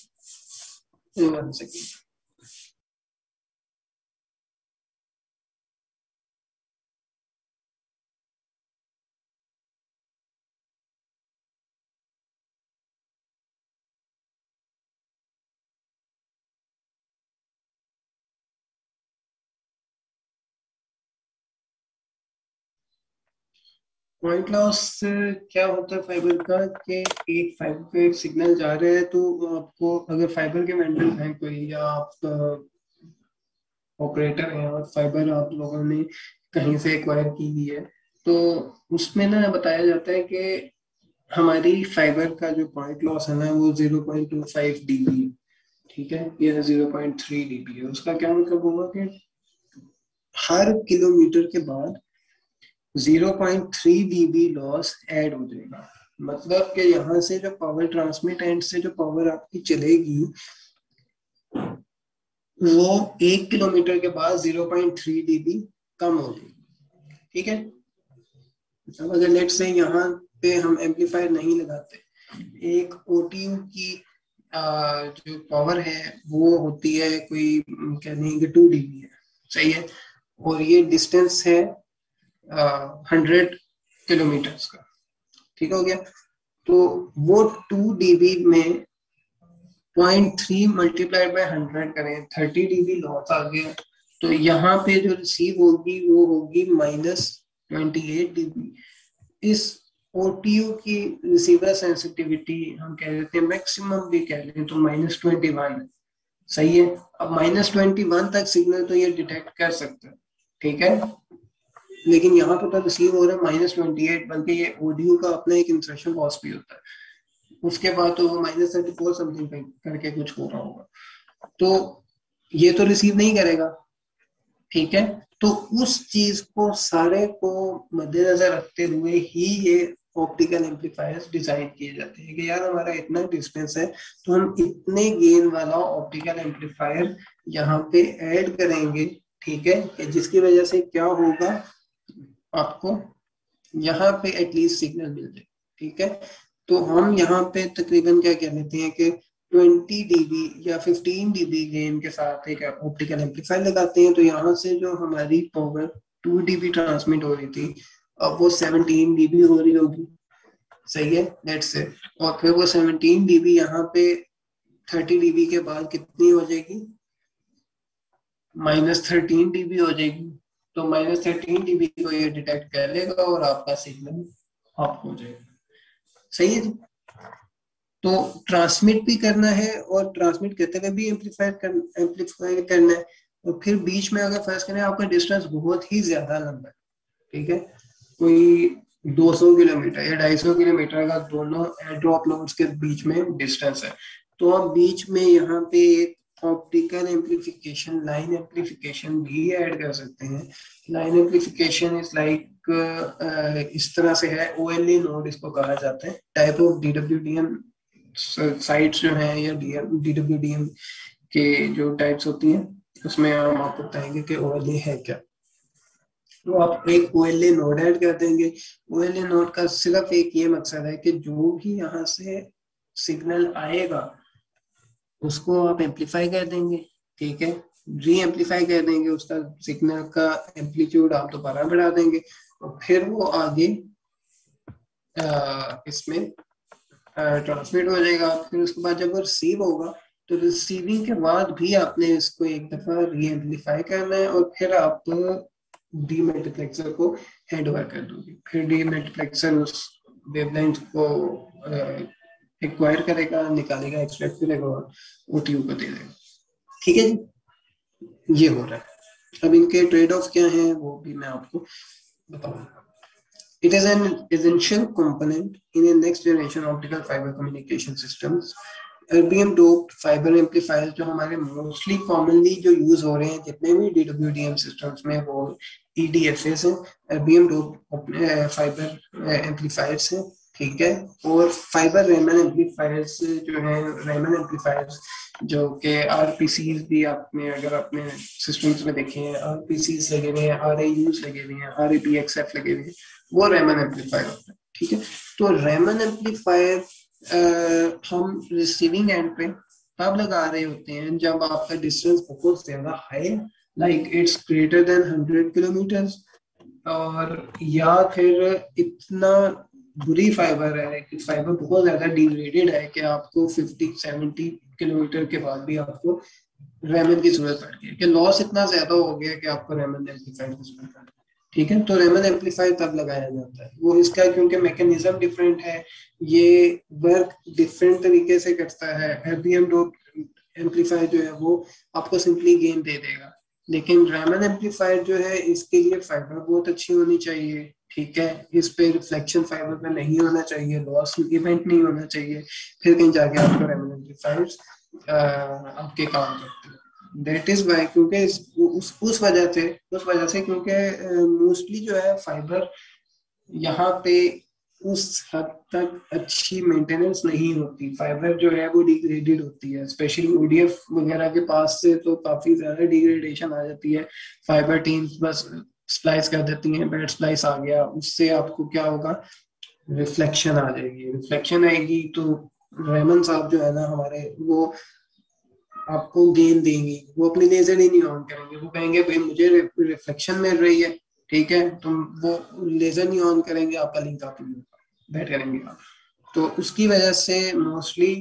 A: वन सेकेंड, पॉइंट लॉस क्या होता है फाइबर का कि एक फाइबर पे एक सिग्नल जा रहा है, तो आपको अगर फाइबर के वेंडर हैं कोई या आप ऑपरेटर हैं और फाइबर आप लोगों ने कहीं से एक्वायर की हुई है, तो उसमें ना बताया जाता है कि हमारी फाइबर का जो पॉइंट लॉस है ना वो zero point two five dB है, ठीक है, या ज़ीरो पॉइंट थ्री डीबी है। उसका क्या मतलब होगा कि हर किलोमीटर के बाद zero point three dB loss add हो जाएगा। मतलब कि यहाँ से जो पावर ट्रांसमिट एंड से जो पावर आपकी चलेगी वो एक किलोमीटर के बाद ज़ीरो पॉइंट थ्री डीबी कम हो जाएगी, ठीक है। अब अगर लेट से यहाँ पे हम एम्पलीफायर नहीं लगाते, एक ओटीयू की आ, जो पावर है वो होती है कोई क्या नहीं टू डीबी है, सही है, और ये डिस्टेंस है हंड्रेड किलोमीटर्स का, ठीक हो गया। तो वो टू डीबी में point three multiplied by hundred करें, थर्टी डीबी लॉस आ गया। तो यहाँ पे जो रिसीव होगी वो होगी माइनस ट्वेंटी एट डीबी। इस ओटीयू की रिसीवर सेंसिटिविटी हम कह देते हैं मैक्सिमम भी कह लें तो माइनस ट्वेंटी वन, सही है। अब माइनस ट्वेंटी वन तक सिग्नल तो ये डिटेक्ट कर सकता है, ठीक है, लेकिन यहाँ पे तो रिसीव हो रहा है माइनस ट्वेंटी एट, बल्कि ये ऑडियो का अपना एक इंसर्शन लॉस भी होता है, उसके बाद तो वो माइनस थर्टी फोर समथिंग करके कुछ हो रहा होगा, तो ये तो रिसीव नहीं करेगा, ठीक है। तो उस चीज को सारे को मद्देनजर रखते हुए ही ये ऑप्टिकल एम्पलीफायर्स डिजाइन किए जाते हैं कि यार हमारा इतना डिस्टेंस है तो हम इतने गेन वाला ऑप्टिकल एम्पलीफायर यहाँ पे ऐड करेंगे, ठीक है, कि जिसकी वजह से क्या होगा आपको यहाँ पे एटलीस्ट सिग्नल मिल जाए, ठीक है। तो हम यहाँ पे तकरीबन क्या कह लेते हैं कि ट्वेंटी डीबी या फिफ्टीन डीबी गेन के साथ एक ऑप्टिकल एम्पलीफायर लगाते हैं, तो यहाँ से जो हमारी पावर टू डीबी ट्रांसमिट हो रही थी अब वो सेवनटीन डीबी हो रही होगी, सही है, लेट्स से, और फिर वो सेवनटीन डीबी यहाँ पे थर्टी डीबी के बाद कितनी हो जाएगी, माइनस थर्टीन डीबी हो जाएगी। तो माइनस थर्टीन डीबी को ये डिटेक्ट कर लेगा और आपका सिग्नल ऑफ हो जाएगा, सही है जी। तो ट्रांसमिट भी करना है और ट्रांसमिट करते हुए भी एम्पलीफायर कर, एम्पलीफायर करना है, और फिर बीच में अगर फर्स्ट करें आपका डिस्टेंस बहुत ही ज्यादा लंबा है, ठीक है, कोई दो सौ किलोमीटर या ढाई सौ किलोमीटर का दोनों एयरड्रॉप नोड्स के बीच में डिस्टेंस है, तो आप बीच में यहाँ पे एक ऑप्टिकल एम्पलीफिकेशन लाइन एम्पलीफिकेशन भी ऐड कर सकते हैं। लाइन एम्पलीफिकेशन इज लाइक इस तरह से है, ओएलई नोड इसको कहा जाता है, टाइप ऑफ डीडब्ल्यूडीएम साइट्स जो है या डीडब्ल्यूडीएम के जो टाइप्स होती हैं उसमें हम आपको बताएंगे कि ओएलई है क्या। तो आप एक ओएलई नोड ऐड कर देंगे। ओएलई नोड का सिर्फ एक ये मकसद है कि जो भी यहाँ से सिग्नल आएगा उसको आप एम्पलीफाई कर देंगे, ठीक है, री एम्पलीफाई कर देंगे, उसका सिग्नल का एम्पलीट्यूड आप दोबारा बढ़ा देंगे और फिर वो आगे आ, इसमें ट्रांसमिट हो जाएगा। फिर उसके बाद जब वो रिसीव होगा तो रिसीविंग के बाद भी आपने इसको एक दफा री एम्पलीफाई करना है और फिर आप डीमल्टीप्लेक्सर को हैंड ओवर कर दोगे। फिर डीमल्टीप्लेक्सर उस वेवलेंथ को एक्वायर करेगा, निकालेगा, एक्सट्रैक्ट करेगा और ओटीयू को दे देगा, ठीक है जी, ये हो रहा है। अब इनके ट्रेड ऑफ क्या हैं वो भी मैं आपको बताऊंगा। It is an essential component in a next generation optical fiber communication systems. Erbium doped fibre amplifier जो हमारे मोस्टली कॉमनली जो यूज हो रहे हैं जितने भी डीडब्ल्यूडीएम सिस्टम्स में वो ईडीएफएस हैं, एरबीएम डोप्ड फाइबर एम्पलीफायर्स हैं, ठीक है। और फाइबर रेमन एम्पलीफायर्स जो है, रेमन एम्पलीफायर्स जो कि आरपीसीज भी आपने अगर अपने सिस्टम्स में देखे हैं, आरपीसीज लगे हुए हैं, आर ए यूज लगे हुए हैं, R A P X F लगे हुए हैं, वो रेमन एम्पलीफायर होता है। ठीक है। तो रेमन एम्पलीफायर हम रिसीविंग एंड पे तब लगा रहे होते हैं जब आपका डिस्टेंस बहुत ज्यादा high, like it's greater than hundred kilometre, और या फिर इतना बुरी फाइबर है कि फाइबर बहुत ज्यादा डिग्रेडेड है कि आपको फिफ्टी सेवेंटी किलोमीटर के बाद भी आपको रेमन की जरूरत पड़ गई, कि लॉस इतना ज्यादा हो गया कि आपको रेमन एम्पलीफायर की जरूरत पड़ गई। ठीक है। तो रेमन एम्पलीफायर तब लगाया जाता है, वो इसका क्योंकि मैकेनिज्म डिफरेंट है, ये वर्क डिफरेंट तरीके से करता है। एफबीएम डॉट एम्पलीफायर जो है वो आपको सिंपली गेन दे देगा, लेकिन रेमन एम्पलीफायर जो है इसके लिए फाइबर बहुत अच्छी होनी चाहिए। ठीक है। इस पे रिफ्लेक्शन फाइबर पे नहीं होना चाहिए, लॉस इवेंट नहीं होना चाहिए, फिर कहीं जाके आपको रेमन एम्पलीफायर्स आपके काम करते हैं। दैट इज वाई, क्योंकि उस उस वजह से उस वजह से क्योंकि मोस्टली जो है फाइबर यहाँ पे उस हद तक अच्छी मेंटेनेंस नहीं होती, फाइबर जो है वो डिग्रेडेड होती है, स्पेशली ओडीएफ वगैरह के पास से तो काफी ज्यादा डिग्रेडेशन आ जाती है। फाइबर टीम्स बस स्प्लाइस कर देती हैं, बैड स्प्लाइस आ गया, उससे आपको क्या होगा, रिफ्लेक्शन आ जाएगी। रिफ्लेक्शन आएगी तो रेमन साहब जो है ना हमारे, वो आपको गेन देंगे, वो अपनी लेजर ही नहीं ऑन करेंगे, वो कहेंगे भाई मुझे रिफ्लेक्शन मिल रही है। ठीक है। तुम वो लेजर नहीं ऑन करेंगे, आपका लिंक आप बैठ करेंगे आप। तो उसकी वजह से मोस्टली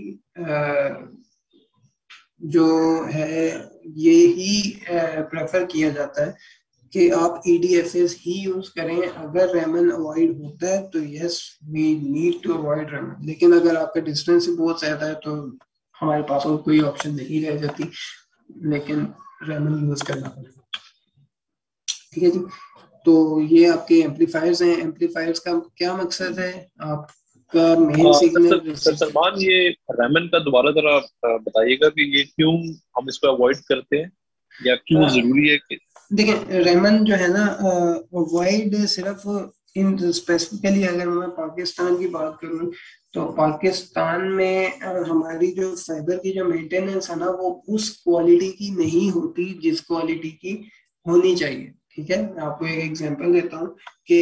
A: जो है ये ही प्रेफर किया जाता है कि आप ई डी एफ एस ही यूज करें। अगर रेमन अवॉइड होता है तो yes we need to avoid Raman, लेकिन अगर आपका डिस्टेंस बहुत ज्यादा है तो हमारे पास और कोई ऑप्शन नहीं रह जाती, लेकिन रेमन यूज करना पड़ेगा। ठीक है जी। तो ये आपके एम्पलीफायर्स हैं। एम्पलीफायर्स का क्या मकसद है, आपका मेन सिग्नल।
D: सर सलमान, ये रेमन का दोबारा जरा बताइएगा कि ये क्यों हम इसको अवॉइड करते हैं या क्यों जरूरी है कि
A: देखिए रेमन जो है ना अवॉइड सिर्फ इन स्पेसिफिकली अगर मैं पाकिस्तान की बात करूं तो पाकिस्तान में हमारी जो फाइबर की जो मेंटेनेंस है ना वो उस क्वालिटी की नहीं होती जिस क्वालिटी की होनी चाहिए। ठीक है। मैं आपको एक एग्जांपल देता हूँ कि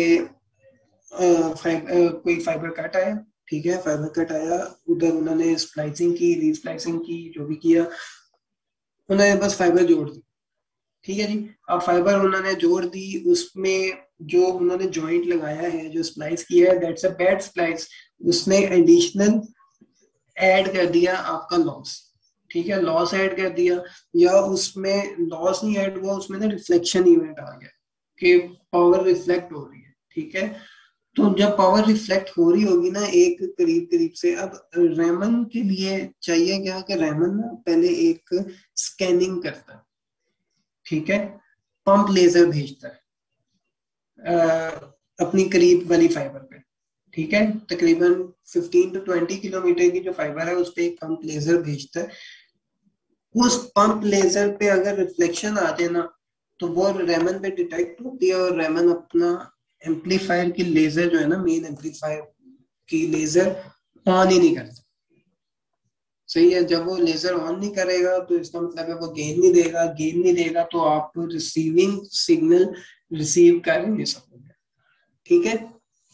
A: फाइबर, कोई फाइबर कट आया, ठीक है, फाइबर कट आया, उधर उन्होंने स्प्लाइसिंग की, रीस्प्लाइसिंग की, जो भी किया उन्होंने बस फाइबर जोड़ दी। ठीक है जी। अब फाइबर उन्होंने जोड़ दी, उसमें जो उन्होंने जॉइंट लगाया है, जो स्प्लाइस किया है, दैट्स अ बैड स्प्लाइस, उसने एडिशनल ऐड कर दिया आपका लॉस। ठीक है। लॉस ऐड कर दिया, या उसमें लॉस नहीं ऐड हुआ, उसमें ना रिफ्लेक्शन इवेंट आ गया कि पावर रिफ्लेक्ट हो रही है। ठीक है। तो जब पावर रिफ्लेक्ट हो रही होगी ना एक करीब करीब से, अब रेमन के लिए चाहिए क्या कि रेमन ना पहले एक स्कैनिंग करता है। ठीक है। पंप लेजर भेजता है अपनी करीब वाली फाइबर पे। ठीक है। तकरीबन फिफ्टीन टू ट्वेंटी किलोमीटर की जो फाइबर है उस पे एक पंप लेजर भेजता है। उस पंप लेजर पे अगर रिफ्लेक्शन आ जाए ना तो वो रेमन पे डिटेक्ट होती है, और रेमन अपना एम्पलीफायर की लेजर जो है ना, मेन एम्पलीफायर की लेजर ऑन ही नहीं करता। सही है। जब वो लेजर ऑन नहीं करेगा तो इसका मतलब है वो गेन नहीं देगा, गेन नहीं देगा तो आप रिसीविंग सिग्नल रिसीव कर नहीं सकोगे। ठीक है।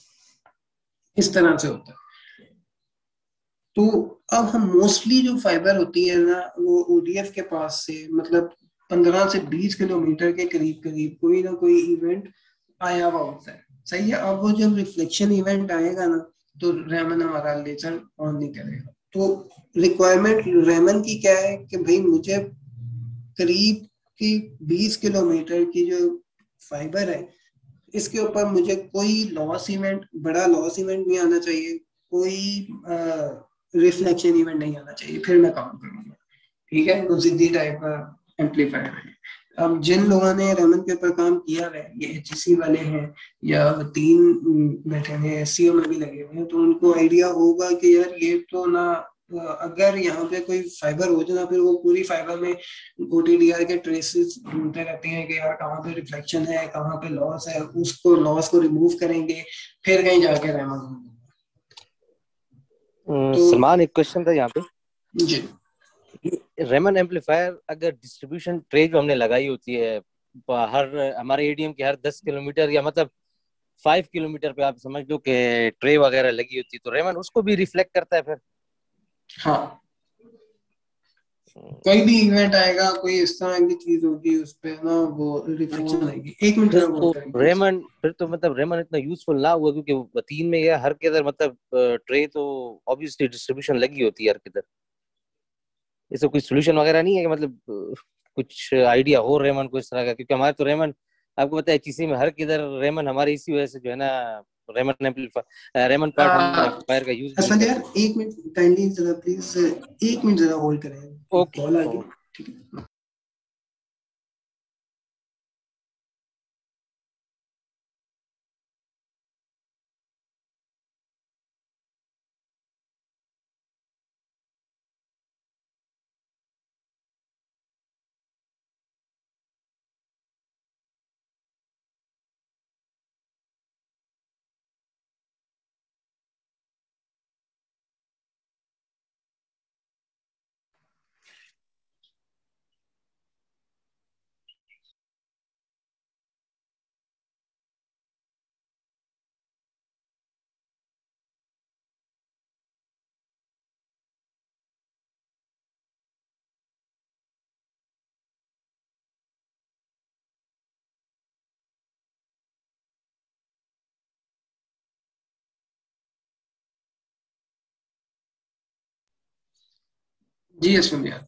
A: इस तरह से होता है। तो अब हम मोस्टली जो फाइबर होती है ना वो ओडीएफ के पास से मतलब पंद्रह से बीस किलोमीटर के करीब करीब कोई ना कोई इवेंट आया हुआ होता है। सही है। अब वो जब रिफ्लेक्शन इवेंट आएगा ना तो रेमन हमारा लेजर ऑन नहीं करेगा। तो रिक्वायरमेंट रेमन की क्या है कि भाई मुझे करीब की बीस किलोमीटर की जो फाइबर है इसके ऊपर मुझे कोई लॉस इवेंट, बड़ा लॉस इवेंट नहीं आना चाहिए, कोई रिफ्लेक्शन इवेंट नहीं आना चाहिए, फिर मैं काम करूंगा। ठीक है। तो जिद्दी टाइप का एम्पलीफायर है। अब जिन लोगों ने रेमन के ऊपर काम किया है, ये एचईसी वाले हैं या तीन बैठे हैं एससीओ में भी लगे हुए हैं, तो उनको आइडिया होगा कि यार ये तो ना, अगर यहाँ पे कोई फाइबर हो जाए ना फिर वो पूरी फाइबर में ओटीडीआर के ट्रेसेस ढूंढते रहते हैं कि यार कहाँ पे रिफ्लेक्शन है, कहाँ पे लॉस है, उसको लॉस को रिमूव करेंगे, फिर कहीं जाके रेमन। तो
E: सलमान, एक क्वेश्चन था यहाँ पे
A: जी,
E: रेमन एम्पलीफायर अगर डिस्ट्रीब्यूशन ट्रे जो हमने लगाई होती है हर हमारे एडीएम के हर दस किलोमीटर या मतलब फाइव किलोमीटर पे आप समझ लो कि ट्रे वगैरह लगी होती है, तो रेमन उसको भी रिफ्लेक्ट करता है फिर?
A: हाँ, कोई भी इवेंट आएगा, कोई इस तरह की चीज होगी उस पे ना, वो रिफ्लेक्शन आएगी। एक मिनट
E: फिर
A: में बोल
E: तो
A: करेंगे।
E: रेमन फिर तो मतलब रेमन इतना यूजफुल ना हुआ, क्योंकि वतीन में या हर किधर मतलब ट्रे तो ऑब्वियसली डिस्ट्रीब्यूशन लगी होती है हर किधर। इसका कोई सोल्यूशन वगैरह नहीं है कि मतलब अ, कुछ आइडिया हो रेमन को इस तरह का? क्योंकि हमारे तो रेमन आपको पता है एचईसी में हर किधर रेमन, हमारे इसी वजह से जो है ना रेमन एम्पलीफायर रेमन पार्ट हम
A: आ,
E: एम्पलीफायर का यूज नहीं
A: असल
E: करते।
A: यार एक मिनट काइंडली जरा प्लीज, एक मिनट जरा होल्ड करें, एक
E: ओके
A: कॉल आ गई। ठीक है। जी यशवंत यार।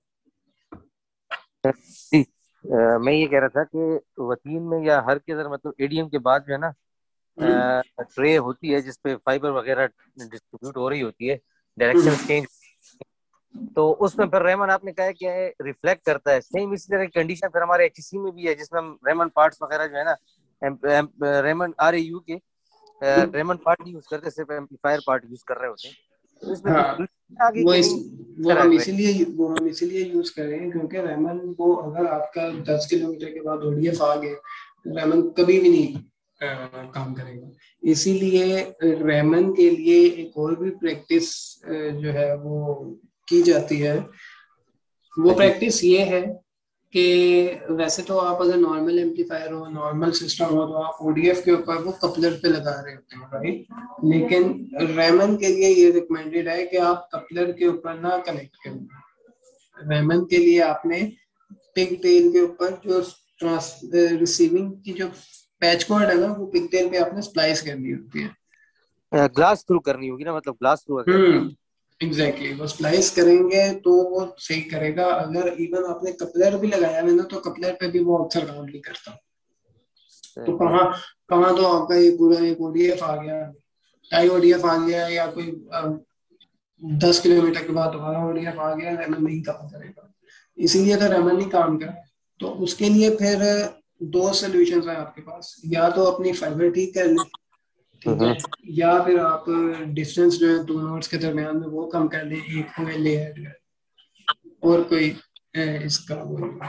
E: जी। अ, मैं ये कह रहा था कि वतीन में या हर किधर मतलब एडीएम के बाद जो है ना
A: हम्म,
E: ट्रे होती है जिसपे फाइबर वगैरह डिस्ट्रीब्यूट हो रही होती है, डायरेक्शन
A: हम्म,
E: चेंज, तो उसमें फिर रेमन आपने कहा है कि रिफ्लेक्ट करता है। सेम इसी तरह की कंडीशन फिर हमारे एचईसी में भी है, जिसमें हम रेमन पार्ट्स वगैरह जो है ना एम, एम, रेमन आर ए यू के रेमन पार्ट यूज करते, सिर्फ एम्पलीफायर पार्ट यूज कर रहे होते हैं। तो इसमें कुछ
A: हाँ,
E: solution आगे
A: वो
E: कि
A: इस
E: नहीं
A: वो
E: तरह
A: हम
E: ट्रे?
A: इसीलिए वो हम इसीलिए यूज कर रहे हैं क्योंकि रेमन वो अगर आपका दस किलोमीटर के बाद ओडीएफ आ गए, रेमन कभी भी नहीं अ, काम करेगा। इसीलिए रेमन के लिए एक और भी प्रैक्टिस जो है वो की जाती है। वो
E: जी।
A: प्रैक्टिस ये है कि वैसे तो आप अगर नॉर्मल एम्पलीफायर हो, नॉर्मल सिस्टम हो, तो आप ओडीएफ के ऊपर वो कपलर पे लगा रहे होते हैं, राइट। लेकिन रेमन के लिए ये रिकमेंडेड है कि आप कपलर के ऊपर ना कनेक्ट करें। रेमन के लिए आपने पिग टेल के ऊपर जो ट्रांस रिसीविंग की जो पैच कॉर्ड है ना, वो पिग टेल पे आपने स्प्लाइस करनी होती है।
E: ग्लास थ्रू करनी होगी ना, मतलब ग्लास थ्रू अगर
A: हम्म, एग्जैक्टली exactly. वो स्प्लाइस करेंगे तो वो सही करेगा। अगर इवन आपने कपलर भी लगाया है ना, तो कपलर पे भी वो अक्सर काम नहीं करता। तो
E: जी।
A: कहाँ कहाँ तो आपका ये पूरा एक ओडीएफ आ गया, टाई ओडीएफ आ गया, या कोई दस किलोमीटर के बाद दोबारा ओडीएफ आ गया, रेमन नहीं काम करेगा। इसीलिए तो रेमन नहीं काम कर। तो उसके लिए फिर दो सोल्यूशन है आपके पास, या तो अपनी फाइबर ठीक कर ले, ठीक है,
E: हम्म।
A: या फिर आप डिस्टेंस जो है दो नोड्स के दरमियान में वो कम कर लें, एक को ले ऐड कर, और कोई अ, इसका वो नहीं।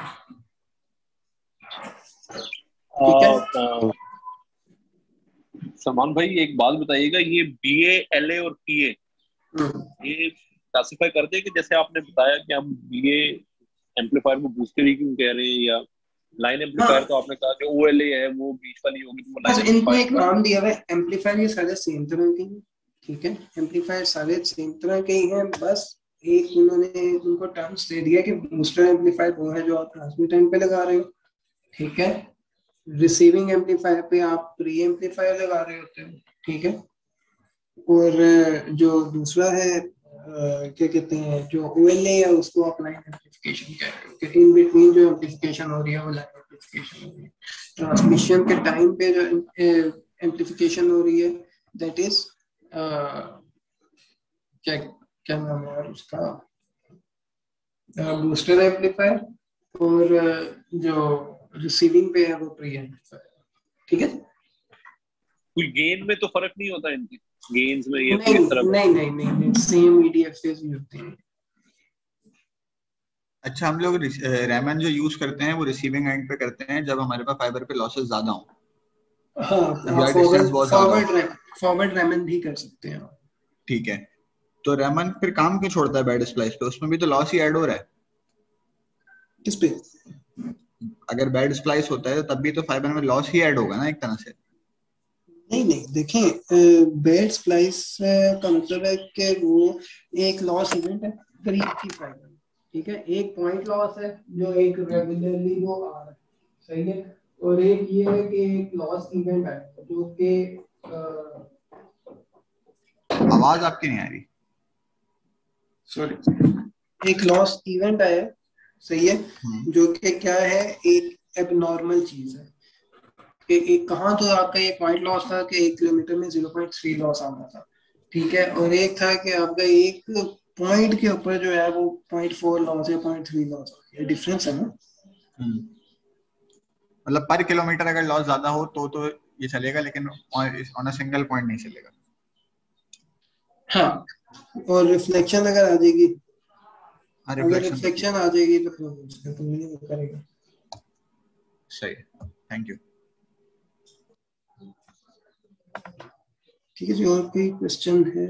A: ठीक है।
D: सलमान भाई एक बात बताइएगा, ये बी ए एल ए और पी ए
A: हम्म,
D: ये क्लासिफाई करते हैं कि जैसे आपने बताया कि हम बी ए एम्पलीफायर को बूस्टर ही क्यों कह रहे हैं, या लाइन एम्पलीफायर
A: हाँ,
D: तो आपने कहा कि ओ एल ए है वो बीच वाली होगी तो वो
A: बस
D: लाइन
A: इनको
D: एम्पलीफायर
A: एक
D: का।
A: नाम दिया हुआ है एम्पलीफायर। ये सारे सेम तरह के हैं, ठीक है। एम्पलीफायर सारे सेम तरह के ही हैं, बस एक उन्होंने उनको टर्म्स दे दिया कि बूस्टर एम्पलीफायर वो है जो आप ट्रांसमिटेंट पे लगा रहे हो, ठीक है। रिसीविंग एम्पलीफायर पे आप प्री एम्पलीफायर लगा रहे होते हो, ठीक है। और अ, जो दूसरा है अ, क्या कहते हैं, जो ओएलए है, उसको आप लाइन एम्पलीफिकेशन कह रहे हो, कि इन बिटवीन जो एम्पलीफिकेशन हो रही है वो लाइन एम्पलीफिकेशन हो रही है। ट्रांसमिशन के टाइम पे जो एम्पलीफिकेशन हो रही है, दैट इज क्या क्या नाम है यार उसका, बूस्टर एम्पलीफायर। और अ, जो रिसीविंग पे है वो प्री एम्पलीफायर, ठीक है।
D: कोई गेन में तो फर्क नहीं होता इनके गेन्स में, ये
A: नहीं
D: कोई इस तरह का?
A: नहीं नहीं नहीं, नहीं सेम ईडीएफ से ही होती है।
F: अच्छा, हम लोग रेमन जो यूज करते हैं वो रिसीविंग एंड पे करते हैं जब हमारे पास फाइबर पे लॉसेस ज्यादा हो
A: हाँ, आप
F: या डिस्टेंस
A: फॉरवर्ड
F: बहुत ज्यादा हो।
A: फॉरवर्ड फॉरवर्ड रेमन भी कर सकते हैं आप।
F: ठीक है। तो रेमन फिर काम क्यों छोड़ता है बेड स्प्लाइस पे? उसमें भी तो लॉस ही ऐड हो रहा है।
G: किस पे?
F: अगर बेड स्प्लाइस होता है तब भी तो फाइबर में लॉस ही ऐड होगा ना एक तरह से।
G: नहीं नहीं, देखें, बेड स्प्लाइस का मतलब है कि वो एक लॉस इवेंट है करीब की फाइबर, ठीक है। एक पॉइंट लॉस है जो एक रेगुलरली वो आ रहा है, सही है। और एक ये है कि एक लॉस इवेंट है जो कि
F: आवाज आपकी नहीं आ रही,
A: सॉरी,
G: एक लॉस इवेंट आया, सही है, जो कि क्या है, एक एबनॉर्मल चीज है कि एक कहाँ तो आपका एक पॉइंट लॉस था कि एक किलोमीटर में जीरो पॉइंट थ्री लॉस आ रहा था, ठीक है। और एक था कि आपका एक पॉइंट के ऊपर जो है वो पॉइंट फोर लॉस है, पॉइंट थ्री लॉस, ये डिफरेंस है ना।
F: मतलब पर किलोमीटर अगर लॉस ज्यादा हो तो तो ये चलेगा, लेकिन ऑन अ सिंगल पॉइंट नहीं चलेगा।
G: हाँ, और रिफ्लेक्शन अगर आ जाएगी,
F: हाँ,
G: अगर
F: रिफ्लेक्शन
G: रिफ्लेक्शन आ जाएगी तो फिर उसका तो नहीं करेगा।
F: सही, थैंक यू।
G: ठीक है जी, और कोई क्वेश्चन है?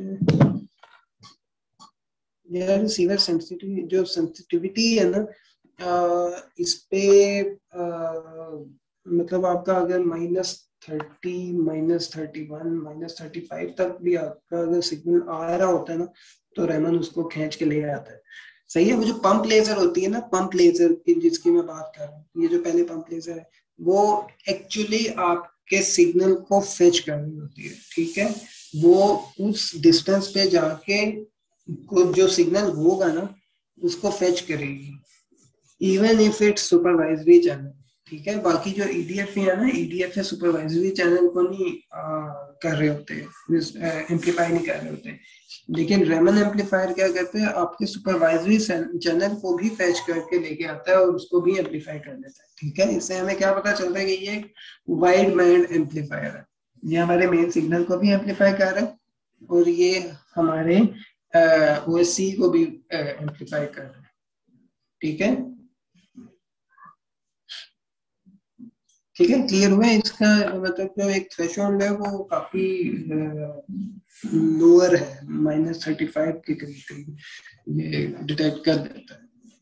G: यार रिसीवर सेंसिटिविटी, जो सेंसिटिविटी है ना, आ, इस पे आ, मतलब आपका अगर minus thirty, minus thirty one, minus thirty five तक भी आपका अगर सिग्नल आ रहा होता है ना, तो रेमन उसको खींच के ले आता है, सही है। वो जो पंप लेजर होती है ना, पंप लेजर की जिसकी मैं बात कर रहा हूँ, ये जो पहले पंप लेजर है, वो एक्चुअली आपके सिग्नल को फेच कर रही होती है, ठीक है। वो उस डिस्टेंस पे जाके कुछ जो सिग्नल होगा ना उसको फेच करेगी, even if it's supervisory channel, ठीक है। बाकी जो ईडीएफ है ना, ईडीएफ सुपरवाइजरी चैनल को नहीं आ, कर रहे होते, एम्पलीफाई नहीं कर रहे होते, लेकिन रेमन एम्पलीफायर क्या करते हैं, आपके सुपरवाइजरी चैनल को भी फेच करके लेके आता है और उसको भी एम्पलीफाई कर देता है, ठीक है। इससे हमें क्या पता चलता है कि ये वाइड बैंड एम्पलीफायर है, ये हमारे मेन सिग्नल को भी एम्पलीफाई कर रहा है और ये हमारे ओएससी को भी एम्पलीफाई कर रहा है, ठीक है। ठीक है, क्लियर हुआ है? इसका मतलब जो एक थ्रेशोल्ड है वो काफी लोअर है, माइनस थर्टी फाइव के करीब करीब ये डिटेक्ट कर देता है।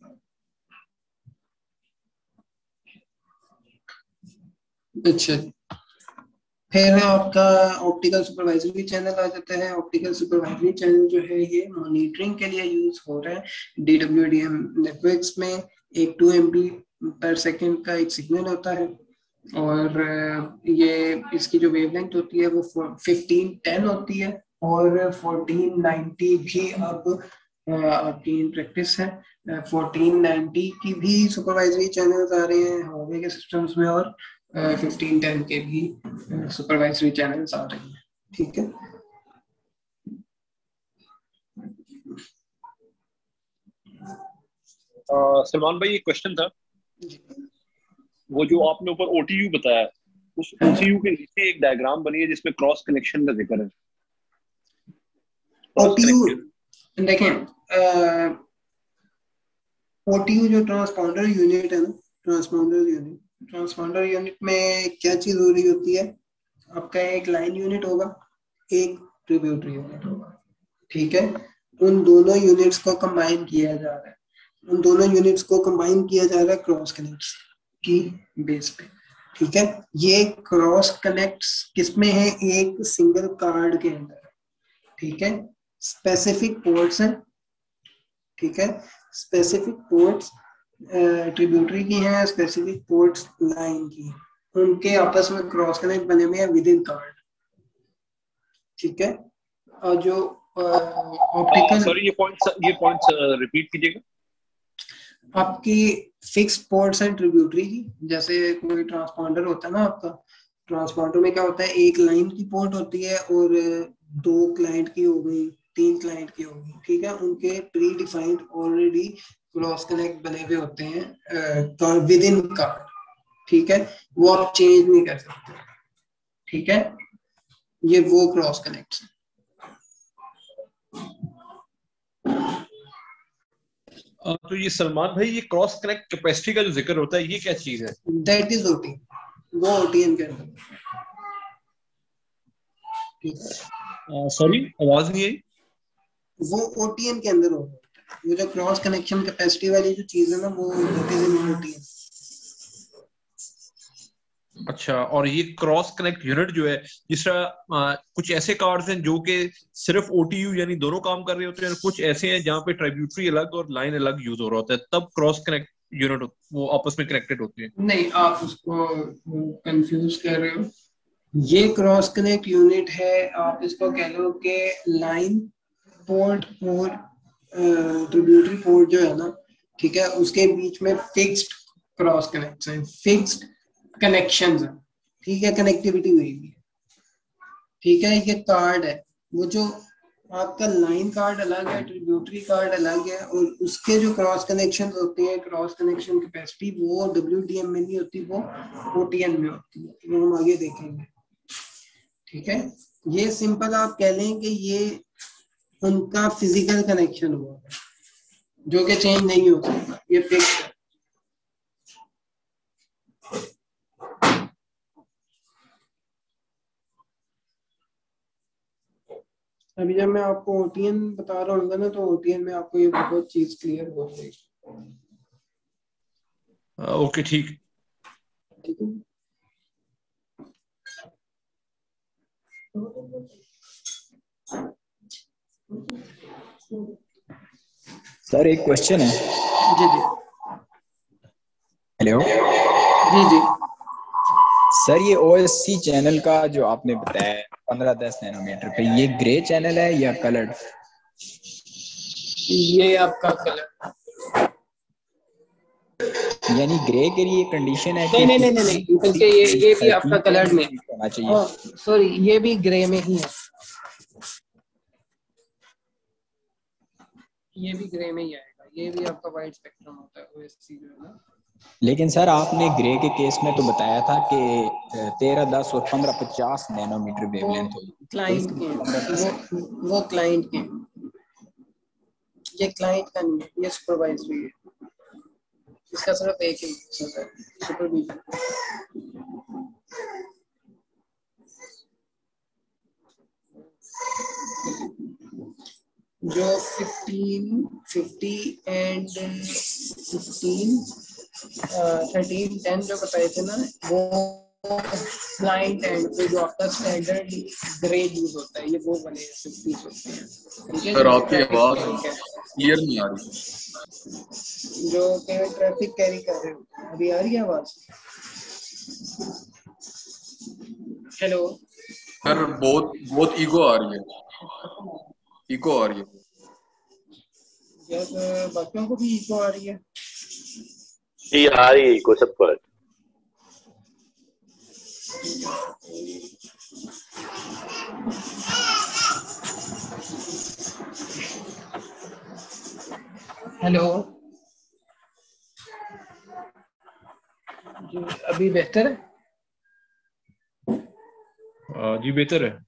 G: अच्छा, फिर आपका ऑप्टिकल सुपरवाइजरी चैनल आ जाता है। ऑप्टिकल सुपरवाइजरी चैनल जो है ये मॉनिटरिंग के लिए यूज हो रहा है डीडब्ल्यूडीएम नेटवर्क्स में। एक two M B per second का एक सिग्नल होता है और ये इसकी जो वेवलेंथ होती है वो फिफ्टीन टेन होती है और फोर्टीन नाइंटी भी अब आपकी इन प्रैक्टिस है। फोर्टीन नाइंटी की भी सुपरवाइजरी चैनल्स आ रहे हैं हॉवे के सिस्टम्स में और फिफ्टीन टेन के भी सुपरवाइजरी चैनल्स आ रहे हैं, ठीक है।
D: सलमान भाई, एक क्वेश्चन था, वो जो आपने ऊपर ओटीयू बताया, उस ओटीयू के नीचे एक डायग्राम बनी है जिसमें क्रॉस कनेक्शन का जिक्र है।
G: ओटीयू देखें, ओटीयू जो ट्रांसपाउंडर यूनिट है ना, ट्रांसपाउंडर यूनिट ट्रांसपाउंडर यूनिट में क्या चीज हो रही होती है, आपका एक लाइन यूनिट होगा, एक ट्रिब्यूटरी यूनिट होगा, ठीक है। उन दोनों यूनिट्स को कंबाइन किया जा रहा है, उन दोनों यूनिट्स को कंबाइन किया जा रहा है क्रॉस कनेक्ट्स की बेस पे, ठीक है। ये क्रॉस कनेक्ट्स किसमें है, एक सिंगल कार्ड के अंदर, ठीक है। स्पेसिफिक पोर्ट्स हैं, ठीक है। स्पेसिफिक पोर्ट्स ट्रिब्यूटरी की हैं, स्पेसिफिक पोर्ट्स लाइन की, उनके आपस में क्रॉस कनेक्ट बने हुए हैं विद इन कार्ड, ठीक है। और जो ऑप्टिकल,
D: सॉरी, ये पॉइंट्स ये पॉइंट्स रिपीट कीजिएगा।
G: आपकी फिक्स पोर्ट्स हैं ट्रिब्यूटरी की, जैसे कोई ट्रांसपॉन्डर होता है ना आपका, ट्रांसपॉन्डर में क्या होता है, एक लाइन की पोर्ट होती है और दो क्लाइंट की हो गई, तीन क्लाइंट की हो गई, ठीक है। उनके predefined already cross connect बने हुए होते हैं विद इन कार्ड, ठीक है। वो आप चेंज नहीं कर सकते, ठीक है। ये वो क्रॉस कनेक्ट है।
D: तो ये सलमान भाई, ये क्रॉस कनेक्ट कैपेसिटी का जो जिक्र होता है, ये क्या चीज है?
G: दैट इज ओटी, वो ओटीएन के अंदर।
D: सॉरी, आवाज नहीं आई।
G: वो ओटीएन के अंदर होगा। वो जो क्रॉस कनेक्शन कैपेसिटी वाली जो चीज है ना, वो दैट इज इन ओटीएन।
H: अच्छा, और ये क्रॉस कनेक्ट यूनिट जो है, जिस तरह कुछ ऐसे कार्ड्स हैं जो कि सिर्फ ओटीयू यानी दोनों काम कर रहे होते हैं, कुछ ऐसे हैं जहाँ पे ट्राइब्यूटरी अलग और लाइन अलग यूज हो रहा होता है, तब क्रॉस कनेक्ट यूनिट वो आपस में कनेक्टेड होती है।
G: नहीं, आप उसको कंफ्यूज कर रहे हो। ये क्रॉस कनेक्ट यूनिट है, आप इसको कह लो कि लाइन पोर्ट और ट्रिब्यूटरी पोर्ट जो है ना, ठीक है, उसके बीच में फिक्स्ड क्रॉस कनेक्ट है, फिक्स्ड कनेक्शंस है, ठीक है, कनेक्टिविटी हुई है, ठीक है। ये कार्ड है, वो जो आपका लाइन कार्ड अलग है, ट्रिब्यूटरी कार्ड अलग है, और उसके जो क्रॉस कनेक्शन होते हैं, क्रॉस कनेक्शन कैपेसिटी, वो डब्ल्यूडीएम में नहीं होती, वो ओटीएन में होती है। वो हम आगे देखेंगे, ठीक है। ये सिंपल आप कह लें कि ये उनका फिजिकल कनेक्शन हुआ है, जो कि चेंज नहीं हो सकता, ये फिक्स है। अभी जब मैं आपको ओटीएन बता रहा हूँ ना, तो ओटीएन में आपको ये बहुत चीज क्लियर हो जाएगी।
H: ओके, ठीक
G: ठीक है।
I: सर एक क्वेश्चन है।
G: जी जी।
I: हेलो।
G: जी जी।
I: सर ये ओएससी चैनल का जो आपने बताया पंद्रह दस नैनोमीटर पे, ये ग्रे चैनल है या कलर्ड?
G: ये आपका कलर,
I: यानी ग्रे के लिए कंडीशन है?
G: नहीं नहीं नहीं नहीं, नहीं बल्कि ये ये भी आपका कलर्ड में
I: होना चाहिए।
G: सॉरी, ये भी ग्रे में ही है, ये भी ग्रे में ही आएगा। ये भी आपका वाइड स्पेक्ट्रम होता है ओएससी जो है ना।
I: लेकिन सर आपने ग्रे के केस में तो बताया था कि तेरह दस और पंद्रह पचास नैनोमीटर वेवलेंथ होगी।
G: क्लाइंट के वो वो क्लाइंट के, ये क्लाइंट का नहीं है, ये सुपरवाइजरी है। इसका सिर्फ एक ही होता है, सुपरविजन। जो fifteen fifty and fifteen thirteen ten जो बताए थे ना, वो क्लाइंट एंड पे जो आपका स्टैंडर्ड ग्रे यूज होता है, ये वो वाले फिफ्टी होते हैं।
C: सर आपकी आवाज क्लियर नहीं आ रही,
G: जो ट्रैफिक कैरी कर रहे हो। अभी आ रही है आवाज? हेलो
C: सर, बहुत बहुत ईगो आ रही है, इको आ रही है
G: यार। बाकियों को भी इको आ रही है?
J: जी आ रही है इको सब पर।
G: हेलो जी, अभी बेहतर है?
H: जी बेहतर है।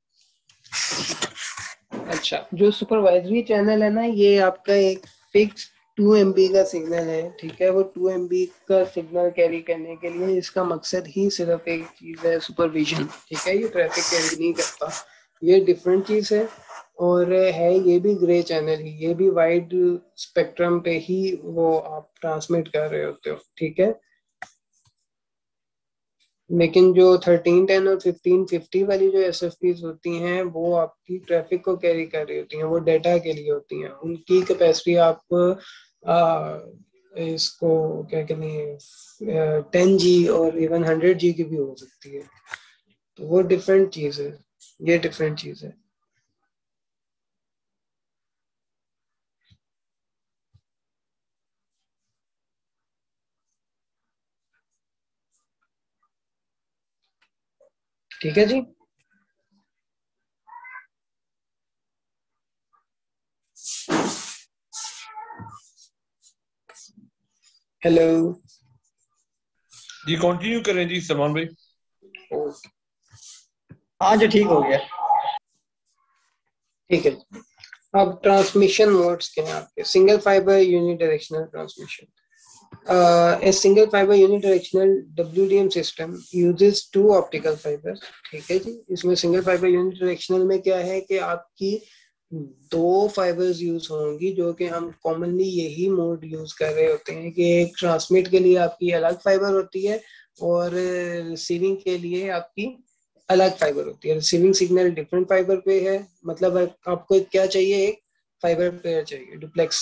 G: अच्छा, जो सुपरवाइजरी चैनल है ना, ये आपका एक फिक्स टू एम बी का सिग्नल है, ठीक है। वो टू एम बी का सिग्नल कैरी करने के लिए इसका मकसद ही सिर्फ एक चीज है, सुपरविजन, ठीक है। ये ट्रैफिक कैरी नहीं करता, ये डिफरेंट चीज है। और है ये भी ग्रे चैनल ही, ये भी वाइड स्पेक्ट्रम पे ही वो आप ट्रांसमिट कर रहे होते हो, ठीक है। लेकिन जो थर्टीन टेन और फिफ्टीन फिफ्टी वाली जो एस एफ पीज होती हैं, वो आपकी ट्रैफिक को कैरी कर रही होती हैं, वो डेटा के लिए होती हैं। उनकी कैपेसिटी आप आ, इसको क्या कहते हैं, टेन जी और इवन हंड्रेड जी की भी हो सकती है। तो वो डिफरेंट चीज है, ये डिफरेंट चीज है। ठीक है जी। हेलो
H: जी, कंटिन्यू करें जी सलमान भाई।
G: ओके, आज ठीक हो गया, ठीक है। अब ट्रांसमिशन मोड्स के हैं आपके। Single fibre unidirectional transmission. Uh, a single fiber unidirectional W D M system uses two optical fibers, ठीक है जी। इसमें सिंगल फाइबर यूनिडायरेक्शनल में क्या है कि आपकी दो फाइबर्स यूज होंगी, जो कि हम कॉमनली यही मोड यूज कर रहे होते हैं कि एक ट्रांसमिट के लिए आपकी अलग फाइबर होती है और रिसीविंग के लिए आपकी अलग फाइबर होती है। रिसीविंग सिग्नल डिफरेंट फाइबर पे है, मतलब आपको क्या चाहिए, एक फाइबर पेयर चाहिए डुप्लेक्स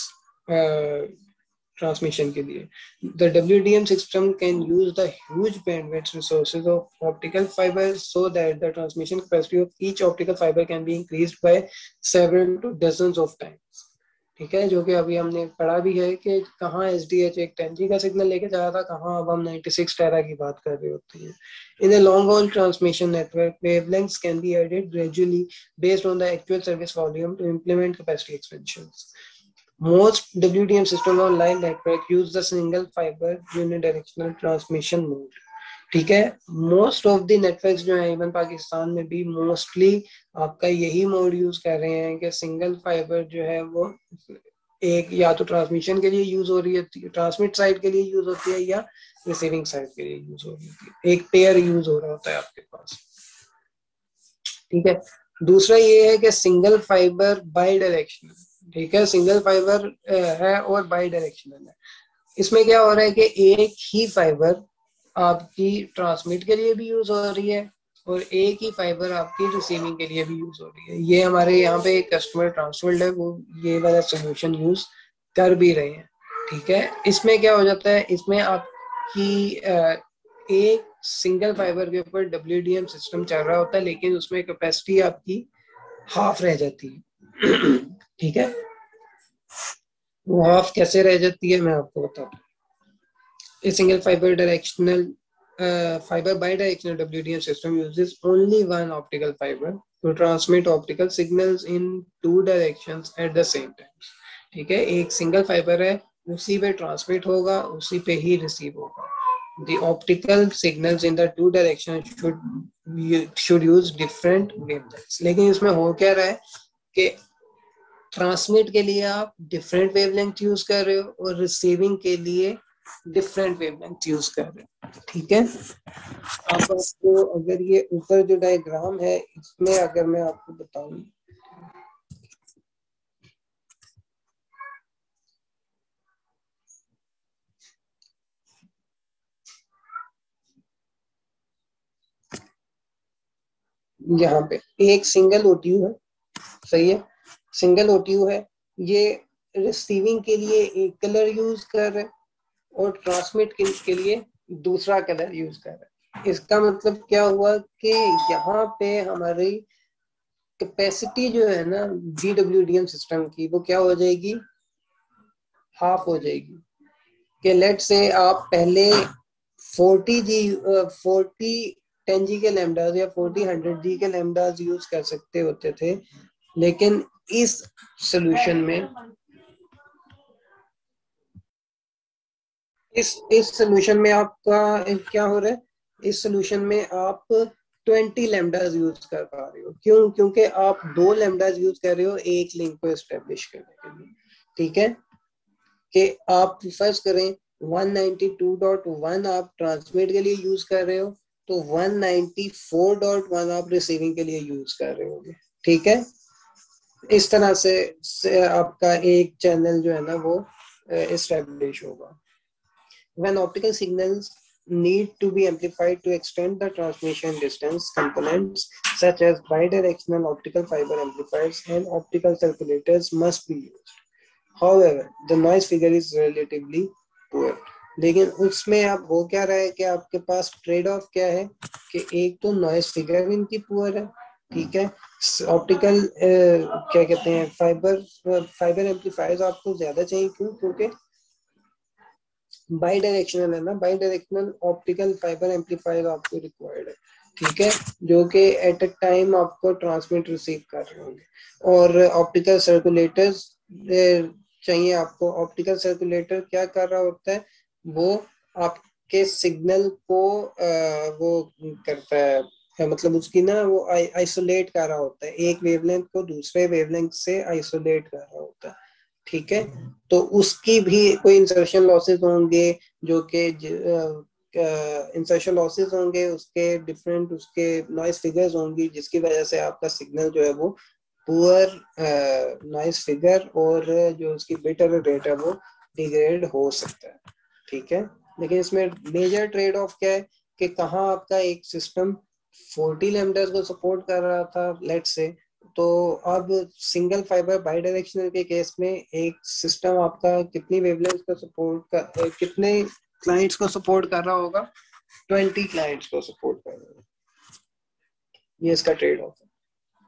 G: ट्रांसमिशन के लिए। The W D M system can use the huge bandwidth resources of optical fibers so that the transmission capacity of each optical fiber can be increased by several to dozens of times। ठीक है, जो कि अभी हमने पढ़ा भी है कि कहाँ एस डी एच एक टेन जी का सिग्नल लेके जा रहा था, कहाँ अब हम नाइंटी सिक्स टेरा की बात कर रहे होते हैं। इन a long haul transmission network, wavelengths can be added gradually based on the actual service volume to implement capacity expansions। Most W D M systems on line network use the single fiber unidirectional transmission mode। ठीक है, most of the networks जो है even Pakistan में भी mostly आपका यही mode use कर रहे हैं कि सिंगल फाइबर जो है वो एक या तो ट्रांसमिशन के लिए यूज हो रही है, ट्रांसमिट साइड के लिए यूज होती है या रिसीविंग साइड के लिए यूज हो रही है, एक पेयर यूज हो रहा होता है आपके पास। ठीक है, दूसरा ये है कि सिंगल फाइबर बाई डायरेक्शनल। ठीक है, सिंगल फाइबर है और बाई डायरेक्शनल है। इसमें क्या हो रहा है कि एक ही फाइबर आपकी ट्रांसमिट के लिए भी यूज हो रही है और एक ही फाइबर आपकी रिसीविंग के लिए भी यूज हो रही है। ये हमारे यहाँ पे एक कस्टमर ट्रांसफर्ड है, वो ये वाला सोल्यूशन यूज कर भी रहे हैं। ठीक है, इसमें क्या हो जाता है, इसमें आपकी एक सिंगल फाइबर के ऊपर डब्ल्यू डी एम सिस्टम चल रहा होता है, लेकिन उसमें कैपेसिटी आपकी हाफ रह जाती है। ठीक है, वो हाफ कैसे रह जाती है मैं आपको बताता हूँ। A single fiber directional uh, fiber bidirectional W D M system uses only one optical fiber to transmit optical signals in two directions at the same time। ठीक है, एक सिंगल फाइबर है, उसी पे ट्रांसमिट होगा, उसी पे ही रिसीव होगा। The optical signals in the two directions should should use different wavelengths। लेकिन इसमें हो क्या रहा है कि ट्रांसमिट के लिए आप डिफरेंट वेवलेंथ यूज कर रहे हो और रिसीविंग के लिए डिफरेंट वेवलेंथ यूज कर रहे हैं। ठीक है, अब आपको अगर ये ऊपर जो डायग्राम है इसमें अगर मैं आपको बताऊं, यहाँ पे एक सिंगल ओटीयू है, सही है, सिंगल ओटीयू है, ये रिसीविंग के लिए एक कलर यूज कर रहे हैं और ट्रांसमिट के लिए दूसरा कलर यूज कर रहे हैं। इसका मतलब क्या हुआ कि यहाँ पे हमारी कैपेसिटी जो है ना D W D M system की, वो क्या हो जाएगी, हाफ हो जाएगी। कि लेट से आप पहले forty G forty ten G के लैम्डास या फोर्टी हंड्रेड जी के लैम्डास यूज कर सकते होते थे, लेकिन इस सोल्यूशन में इस इस सोल्यूशन में आपका क्या हो रहा है, इस सोल्यूशन में आप ट्वेंटी लैम्डास यूज कर पा रहे हो। क्यों? क्योंकि आप दो लैम्डास यूज कर रहे हो एक लिंक को एस्टेब्लिश करने के लिए। ठीक है, कि आप फर्स्ट करें one ninety two dot one आप ट्रांसमिट के लिए यूज कर रहे हो, तो one ninety four dot one आप रिसीविंग के लिए यूज कर रहे होगे। ठीक है, इस तरह से, से आपका एक चैनल जो है ना वो एस्टेब्लिश होगा। When optical signals need to be amplified to extend the transmission distance, components such as bidirectional optical fiber amplifiers and optical circulators must be used. However, the noise figure is relatively poor। लेकिन उसमें आप हो क्या रहा है कि आपके पास trade off क्या है कि एक तो नॉइस फिगर इनकी पुअर है। ठीक है, ऑप्टिकल क्या कहते हैं फाइबर फाइबर एम्पलीफायर्स आपको ज्यादा चाहिए। क्यों? क्योंकि बाई डायरेक्शनल है ना, bidirectional optical fibre amplifier आपको रिक्वायर्ड है। ठीक है, जो कि एट अ टाइम आपको ट्रांसमिट रिसीव कर रहे होंगे। और ऑप्टिकल सर्कुलेटर्स चाहिए आपको। ऑप्टिकल सर्कुलेटर क्या कर रहा होता है, वो आपके सिग्नल को आ, वो करता है, मतलब उसकी ना वो आइसोलेट कर रहा होता है, एक वेवलेंथ को दूसरे वेवलेंथ से आइसोलेट कर रहा होता है। ठीक है, तो उसकी भी कोई इंसर्शन लॉसेस होंगे, जो कि इंसर्शन लॉसेस होंगे, उसके डिफरेंट उसके नॉइस फिगर्स होंगी, जिसकी वजह से आपका सिग्नल जो है वो पुअर नॉइस फिगर और जो उसकी बिट एरर रेट है वो डिग्रेड हो सकता है, ठीक है। लेकिन इसमें मेजर ट्रेड ऑफ क्या है कि कहाँ आपका एक सिस्टम फोर्टी लैम्डास को सपोर्ट कर रहा था लेट्स से, तो अब सिंगल फाइबर बाई डायरेक्शनल के केस में एक सिस्टम आपका कितनी वेवलेंथ को सपोर्ट कर, कितने क्लाइंट्स को सपोर्ट कर रहा होगा, ट्वेंटी क्लाइंट्स को सपोर्ट कर रहा होगा। ये इसका ट्रेड ऑफ है।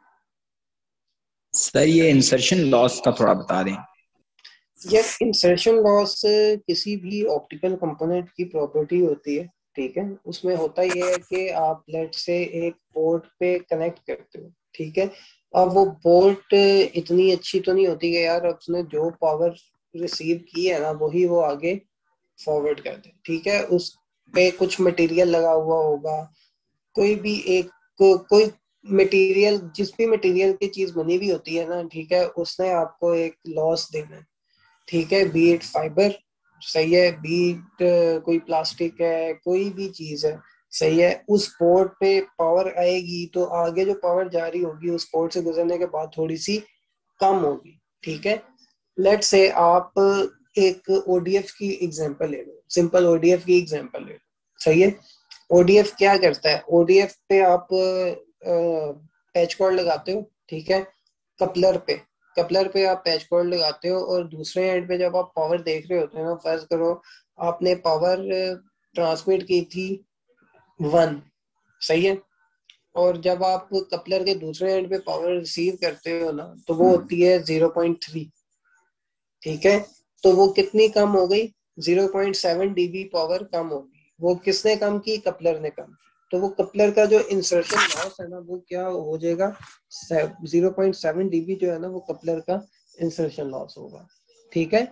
I: सर ये इंसर्शन लॉस का थोड़ा बता दें।
G: ये इंसर्शन लॉस किसी भी ऑप्टिकल कंपोनेंट की प्रॉपर्टी होती है, ठीक है। उसमें होता ये है कि आप लेट से एक पोर्ट पे कनेक्ट करते हो, ठीक है। अब वो पोर्ट इतनी अच्छी तो नहीं होती कि यार उसने जो पावर रिसीव की है ना वही वो आगे फॉरवर्ड कर दे, ठीक है। उस पे कुछ मटेरियल लगा हुआ होगा, कोई भी एक को, कोई मटेरियल, जिस भी मटेरियल की चीज बनी हुई होती है ना, ठीक है, उसने आपको एक लॉस देना है, ठीक है। बीट फाइबर सही है, बीट कोई प्लास्टिक है, कोई भी चीज है सही है, उस पोर्ट पे पावर आएगी तो आगे जो पावर जा रही होगी उस पोर्ट से गुजरने के बाद थोड़ी सी कम होगी, ठीक है। लेट से आप एक ओडीएफ की एग्जांपल ले लो, सिंपल ओडीएफ की एग्जांपल ले लो, सही है। ओडीएफ क्या करता है, ओडीएफ पे आप पैच कॉर्ड लगाते हो, ठीक है। कपलर पे कपलर पे आप पैच कॉर्ड लगाते हो और दूसरे एंड पे जब आप पावर देख रहे होते हो ना, फर्ज करो आपने पावर ट्रांसमिट की थी वन, सही है, और जब आप कपलर के दूसरे एंड पे पावर रिसीव करते हो ना तो वो होती है ज़ीरो पॉइंट थ्री, ठीक है। तो वो कितनी कम हो गई, zero point seven dB power कम होगी। वो किसने कम की, कपलर ने कम की। तो वो कपलर का जो इंसर्शन लॉस है ना वो क्या हो जाएगा, ज़ीरो पॉइंट सेवन डीबी जो है ना वो कपलर का इंसर्शन लॉस होगा, ठीक है।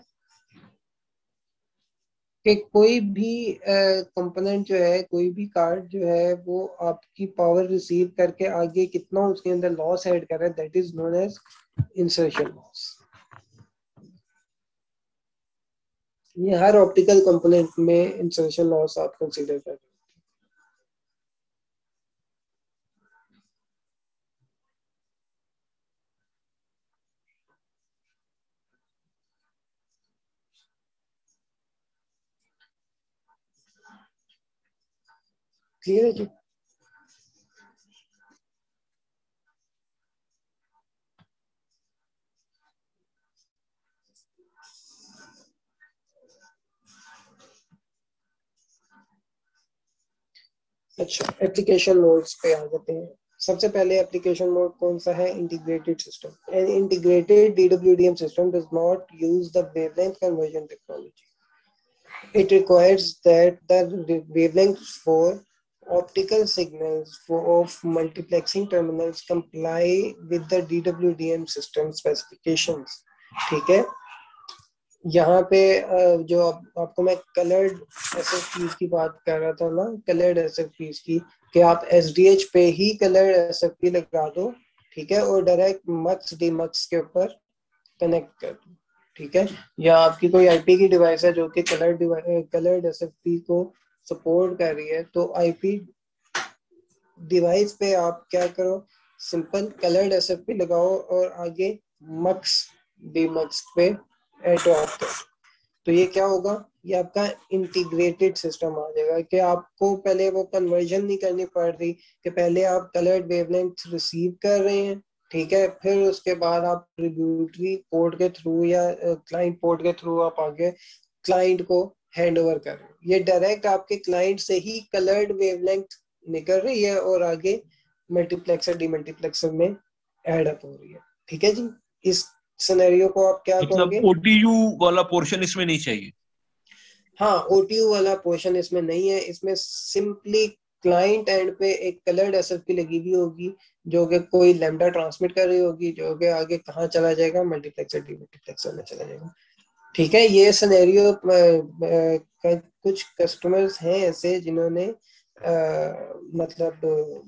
G: कि कोई भी कंपोनेंट जो है, कोई भी कार्ड जो है वो आपकी पावर रिसीव करके आगे कितना उसके अंदर लॉस ऐड कर रहा है, that is known as insertion loss. ये हर ऑप्टिकल कंपोनेंट में इंसर्शन लॉस आप कंसीडर कर रहे हैं। क्लियर है जी? अच्छा, एप्लीकेशन मोड्स पे आ जाते हैं। सबसे पहले एप्लीकेशन मोड कौन सा है, integrated system. An integrated DWDM system does not use the wavelength conversion technology. It requires that the wavelengths for optical signals for of multiplexing terminals comply with the D W D M system specifications, ठीक है। यहाँ पे जो आप, आपको मैं coloured एसएफपीज की बात कर रहा था ना, कलर्ड एसएफपीज की, कि आप एसडीएच पे ही कलर्ड एसएफपी लगा दो, ठीक है, और डायरेक्ट मक्स डीमक्स के ऊपर कनेक्ट कर दो, ठीक है। या आपकी कोई आईपी की डिवाइस है जो कि कलर्ड कलर्ड एसएफपी को सपोर्ट कर रही है, तो आईपी डिवाइस पे आप क्या करो, सिंपल कलर्ड एसएफपी लगाओ और आगे मक्स डीमक्स पे ड्रॉप करो। तो ये क्या होगा, ये आपका इंटीग्रेटेड सिस्टम आ जाएगा कि आपको पहले वो कन्वर्जन नहीं करनी पड़ रही कि पहले आप कलर्ड वेवलेंथ रिसीव कर रहे हैं, ठीक है, फिर उसके बाद आप ट्रिब्यूटरी पोर्ट के थ्रू या क्लाइंट पोर्ट के थ्रू आप आगे क्लाइंट को हैंड ओवर कर रहे हैं। ये डायरेक्ट आपके क्लाइंट से ही कलर्ड वेवलेंथ निकल रही है और आगे मल्टीप्लेक्सर डीमल्टीप्लेक्सर में ऐड अप हो रही है, ठीक है जी। इस सिनेरियो को आप क्या
H: मतलब
G: कहोगे,
H: ओटीयू वाला पोर्शन इसमें नहीं चाहिए।
G: हाँ, ओटीयू वाला पोर्शन इसमें नहीं है। इसमें सिंपली क्लाइंट एंड पे एक कलर्ड एसएफपी लगी हुई होगी जो कि कोई लैम्डा ट्रांसमिट कर रही होगी, जो कि आगे कहाँ चला जाएगा, मल्टीप्लेक्सर डीमल्टीप्लेक्सर में चला जाएगा, ठीक है। ये सिनेरियो कुछ कस्टमर्स हैं ऐसे जिन्होंने आ, मतलब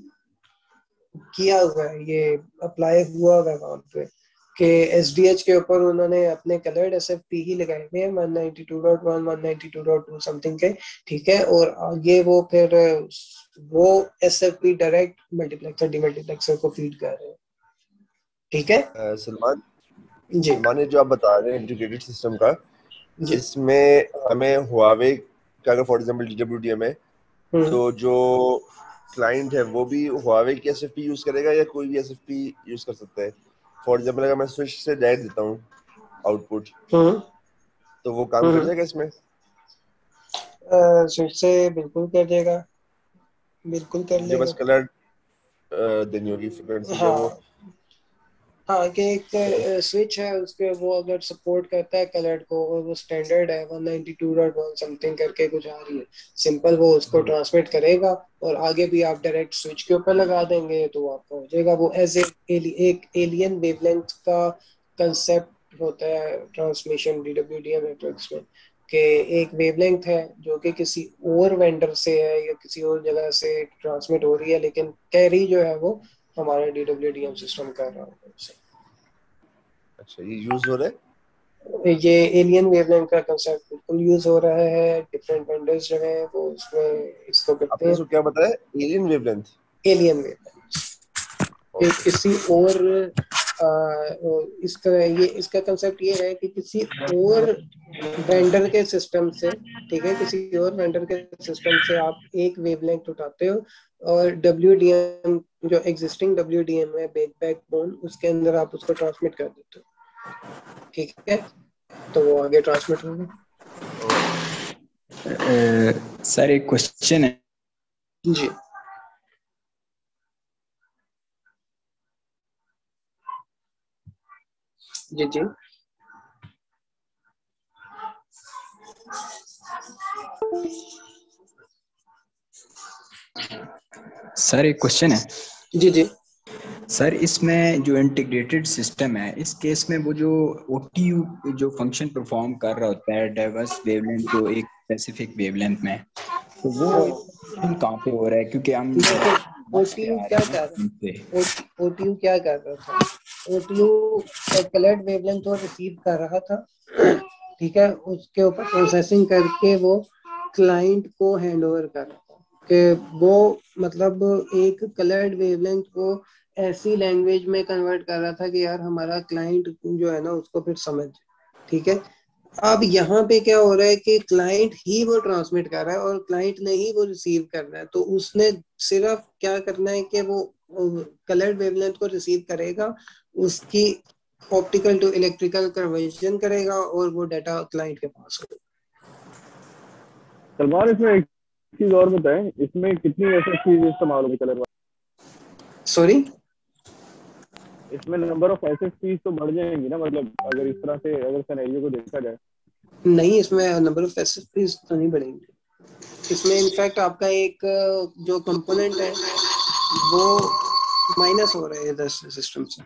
G: किया हुआ है, ये अप्लाई हुआ हुआ है वहां पे कि एसडीएच के ऊपर उन्होंने अपने कलर्ड एसएफपी ही लगाए हुए हैं one ninety two dot one, one ninety two dot two something के, ठीक है, और आगे वो फिर वो एसएफपी डायरेक्ट मल्टीप्लेक्सर डीमल्टीप्लेक्सर को फीड कर रहे हैं। ठीक है
K: अ, सलमान
G: जी
K: सलमान, ये जो आप बता रहे हैं इंटीग्रेटेड सिस्टम का,
G: जी
K: इसमें हमें हुआवे का अगर फॉर एग्जांपल डीडब्ल्यूडीएम है,
G: हम्म
K: तो जो क्लाइंट है वो भी हुआवे की एसएफपी यूज करेगा या कोई भी एसएफपी यूज कर सकता है? फॉर एग्जांपल अगर मैं स्विच से डायरेक्ट देता हूँ आउटपुट,
G: हम्म
K: तो वो काम कर
G: हम्म
K: जाएगा इसमें?
G: स्विच से बिल्कुल कर देगा, बिल्कुल कर
K: मुझे
G: लेगा।
K: बस कलर देनी होगी फ्रीक्वेंसी या वो?
G: हाँ हाँ, कि एक स्विच है उसके, वो अगर सपोर्ट करता है कलर्ड को और वो स्टैंडर्ड है one ninety two dot one something करके कुछ आ रही है, सिंपल वो उसको ट्रांसमिट करेगा और आगे भी आप डायरेक्ट स्विच के ऊपर लगा देंगे तो वो आपका हो जाएगा। वो एज एली, एक एलियन वेवलेंथ का कंसेप्ट होता है ट्रांसमिशन डीडब्ल्यूडीएम नेटवर्क्स में, कि एक वेवलेंथ है जो कि किसी और वेंडर से है या किसी और जगह से ट्रांसमिट हो रही है, लेकिन कैरी जो है वो हमारा डीडब्ल्यूडीएम सिस्टम कर रहा होगा उससे।
K: अच्छा, ये यूज हो रहा है?
G: ये एलियन वेवलेंथ का कंसेप्ट बिल्कुल यूज हो रहा है, डिफरेंट वेंडर्स जो हैं वो उसमें इसको करते
K: आपने
G: हैं।
K: इसको क्या बताया, एलियन वेवलेंथ?
G: एलियन वेवलेंथ कि किसी और आ, इसका ये इसका कंसेप्ट ये है कि किसी और वेंडर के सिस्टम से, ठीक है, किसी और वेंडर के सिस्टम से आप एक वेवलेंथ उठाते हो और डब्ल्यूडीएम जो एग्जिस्टिंग डब्ल्यूडीएम है बैक बैकबोन, उसके अंदर आप उसको ट्रांसमिट कर देते हो, ठीक है, तो वो आगे ट्रांसमिट होगा।
I: सर एक क्वेश्चन है
G: जी जी जी
I: सर एक क्वेश्चन है
G: जी जी
I: सर, इसमें जो इंटीग्रेटेड सिस्टम है इस केस में वो जो ओटीयू जो फंक्शन परफॉर्म कर रहा होता है डाइवर्स वेवलेंथ जो एक स्पेसिफिक वेवलेंथ में, तो वो फंक्शन कहाँ पे हो रहा है? क्योंकि हम बस पे
G: ओटीयू
I: आ
G: क्या
I: रहे
G: कर
I: हैं
G: रहा था, ओटीयू क्या कर रहा था, ओटीयू कलर्ड वेवलेंथ को रिसीव कर रहा था, ठीक है, उसके ऊपर प्रोसेसिंग करके वो क्लाइंट को हैंड ओवर कर रहा था, कि वो मतलब एक कलर्ड वेवलेंथ को ऐसी लैंग्वेज में कन्वर्ट कर रहा था कि यार हमारा क्लाइंट जो है ना उसको फिर समझ, ठीक है। अब यहाँ पे क्या हो रहा है कि क्लाइंट ही वो ट्रांसमिट कर रहा है और क्लाइंट ने ही वो रिसीव करना है, तो उसने सिर्फ क्या करना है कि वो कलर्ड वेवलेंथ को रिसीव करेगा, उसकी ऑप्टिकल टू इलेक्ट्रिकल कन्वर्जन करेगा और वो डाटा क्लाइंट के पास होगा।
B: सलमान, इसमें एक चीज और बताएं, इसमें कितनी ऐसी चीज इस्तेमाल होगी कलर वाली?
G: सॉरी,
B: इसमें नंबर ऑफ एसएसपीज तो बढ़ जाएंगी ना, मतलब अगर इस तरह से अगर सिनेरियो को देखा जाए?
G: नहीं, इसमें नंबर ऑफ एसएसपीज तो नहीं बढ़ेंगे, इसमें इनफैक्ट आपका एक जो कंपोनेंट है वो माइनस हो रहा है इधर सिस्टम से।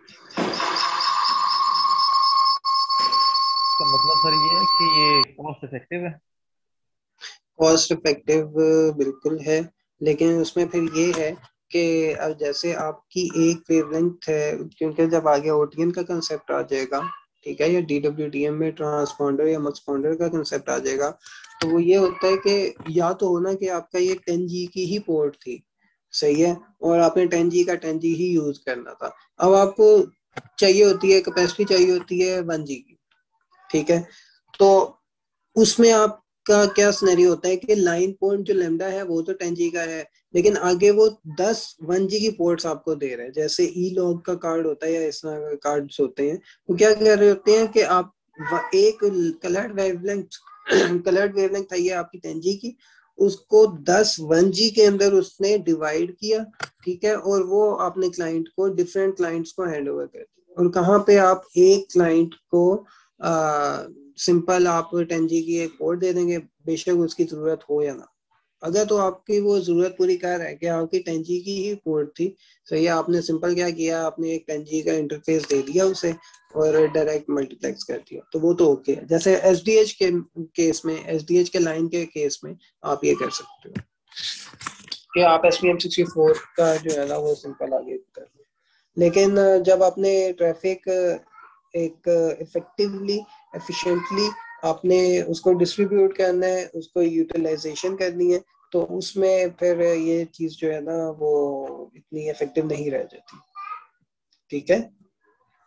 E: तो मतलब सर ये है कि ये कॉस्ट इफेक्टिव है?
G: कॉस्ट इफेक्टिव बिल्कुल है, लेकिन उसमें फिर ये है कि अब जैसे आपकी एक वेवलेंथ है, क्योंकि जब आगे ओटीएन का कंसेप्ट आ जाएगा, ठीक है, या डीडब्ल्यूडीएम में ट्रांसपॉन्डर या मक्सपॉन्डर का कंसेप्ट आ जाएगा, तो वो ये होता है कि या तो होना कि आपका ये टेन जी की ही पोर्ट थी, सही है, और आपने टेन जी का टेन जी ही यूज करना था, अब आपको चाहिए होती है कैपेसिटी, चाहिए होती है वन जी की, ठीक है, तो उसमें आप का क्या सिनेरियो होता है कि लाइन पॉइंट जो लेमडा है वो तो टेन जी का है, लेकिन आगे वो दस वन जी की पोर्ट्स आपको दे रहे हैं, जैसे ई लॉग का कार्ड होता है या इस तरह के कार्ड्स होते हैं, वो क्या कर रहे होते हैं कि आप एक कलर्ड वेवलेंथ कलर्ड वेवलेंथ था ये आपकी टेन जी की, उसको दस वन जी के अंदर उसने डिवाइड किया, ठीक है, और वो आपने क्लाइंट को डिफरेंट क्लाइंट्स को हैंड ओवर कर दिया, और कहाँ पे आप एक क्लाइंट को आ, सिंपल आप टेन जी की एक पोर्ट दे देंगे, बेशक उसकी जरूरत हो या ना, अगर तो आपकी वो जरूरत पूरी कर रहा है कि आपकी टेन जी की ही पोर्ट थी, तो ये आपने सिंपल क्या किया, आपने एक टेन जी का इंटरफेस दे दिया उसे और डायरेक्ट मल्टीप्लेक्स कर दिया, तो वो तो ओके है। जैसे एसडीएच के केस में, एसडीएच के लाइन के केस में आप ये कर सकते हो कि आप S P M sixty four का जो है ना वो सिंपल आगे कर लो, लेकिन जब आपने ट्रैफिक एक इफेक्टिवली एफिशिएंटली आपने उसको डिस्ट्रीब्यूट करना है, उसको यूटिलाइजेशन करनी है, तो उसमें फिर ये चीज जो है ना वो इतनी इफेक्टिव नहीं रह जाती, ठीक है।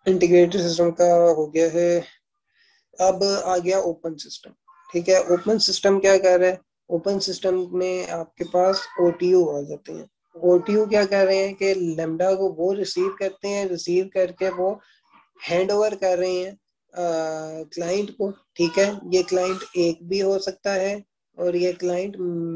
G: इंटीग्रेटेड सिस्टम का हो गया है। अब आ गया ओपन सिस्टम। ठीक है, ओपन सिस्टम क्या कर रहा है? ओपन सिस्टम में आपके पास ओटीयू आ जाते हैं। ओटीयू क्या कर रहे हैं कि लैम्डा को वो रिसीव करते हैं, रिसीव करके वो हैंड ओवर कर रहे हैं क्लाइंट को। ठीक है, ये क्लाइंट एक भी हो सकता है और ये क्लाइंट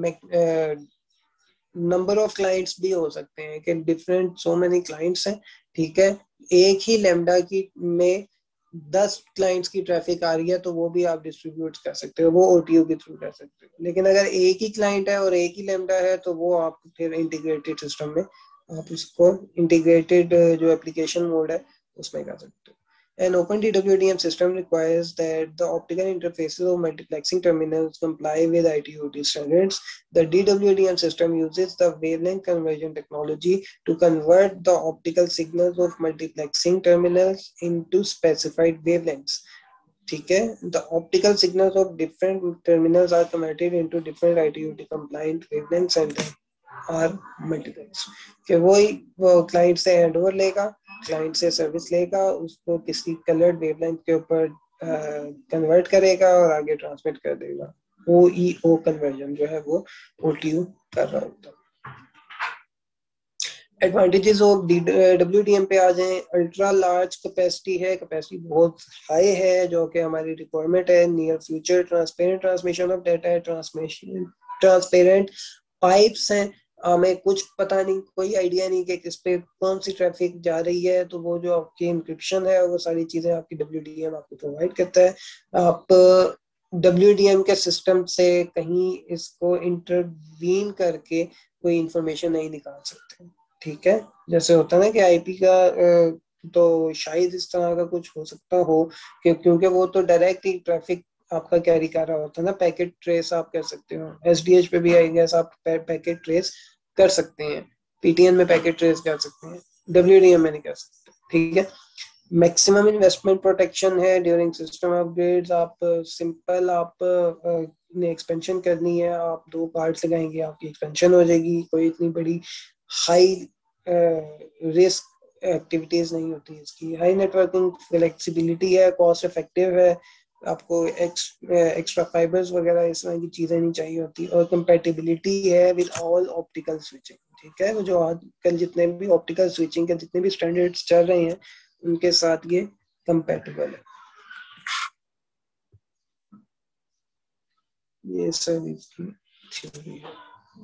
G: नंबर ऑफ क्लाइंट्स भी हो सकते हैं कि डिफरेंट सो मेनी क्लाइंट्स हैं। ठीक है, एक ही लैम्डा की में दस क्लाइंट्स की ट्रैफिक आ रही है तो वो भी आप डिस्ट्रीब्यूट कर सकते हो, वो ओटीयू के थ्रू कर सकते हो। लेकिन अगर एक ही क्लाइंट है और एक ही लैम्डा है तो वो आप फिर इंटीग्रेटेड सिस्टम में आप उसको इंटीग्रेटेड जो एप्लीकेशन मोड है उसमें कर सकते हो। An open D W D M system requires that the optical interfaces of multiplexing terminals comply with I T U T standards. The D W D M system uses the wavelength conversion technology to convert the optical signals of multiplexing terminals into specified wavelengths. ठीक है, the optical signals of different terminals are converted into different I T U T compliant wavelengths and are multiplexed. कि वही वो client से hand over लेगा, client से service लेगा, उसको किसी कलर्ड वेवलेंथ के ऊपर कन्वर्ट करेगा और आगे ट्रांसमिट कर देगा। ओ ई ओ कन्वर्जन जो है वो ओटीयू कर रहा होता है। एडवांटेजेस ऑफ डब्ल्यूडीएम पे आ जाएं। अल्ट्रा लार्ज कैपेसिटी है, कैपेसिटी बहुत हाई है जो कि हमारी रिक्वायरमेंट है। Near future transparent transmission of data है, ट्रांसमिशन ट्रांसपेरेंट पाइप्स हैं, हमें कुछ पता नहीं, कोई आइडिया नहीं कि किस पे कौन सी ट्रैफिक जा रही है, तो वो जो आपकी इंक्रिप्शन है वो सारी चीजें आपकी डब्ल्यूडीएम आपको प्रोवाइड करता है। आप डब्ल्यूडीएम के सिस्टम से कहीं इसको इंटरवीन करके कोई इंफॉर्मेशन नहीं निकाल सकते। ठीक है, जैसे होता है ना कि आईपी का तो शायद इस तरह का कुछ हो सकता हो कि क्योंकि वो तो डायरेक्ट ही ट्रैफिक आपका कैरी कर रहा होता है ना। पैकेट ट्रेस आप कर सकते हो, एसडीएच पे भी आई गेस आप पैकेट ट्रेस कर सकते हैं, पीटीएन में पैकेट ट्रेस कर सकते हैं, डब्ल्यूडीएम में नहीं कर सकते। ठीक है, मैक्सिमम इन्वेस्टमेंट प्रोटेक्शन है ड्यूरिंग सिस्टम अपग्रेड्स। आप सिंपल आप ने एक्सपेंशन करनी है, आप दो पार्ट्स लगाएंगे आपकी एक्सपेंशन हो जाएगी। कोई इतनी बड़ी हाई रिस्क एक्टिविटीज नहीं होती इसकी। हाई नेटवर्किंग फ्लेक्सिबिलिटी है, कॉस्ट इफेक्टिव है, आपको एक्स्ट्रा फाइबर्स वगैरह इस तरह की चीजें नहीं चाहिए होती। और कंपैटिबिलिटी है विद ऑल ऑप्टिकल स्विचिंग। ठीक है, जो आजकल जितने भी ऑप्टिकल स्विचिंग के जितने भी स्टैंडर्ड्स चल रहे हैं उनके साथ ये कंपैटिबल है। ये सब इसकी थ्योरी है।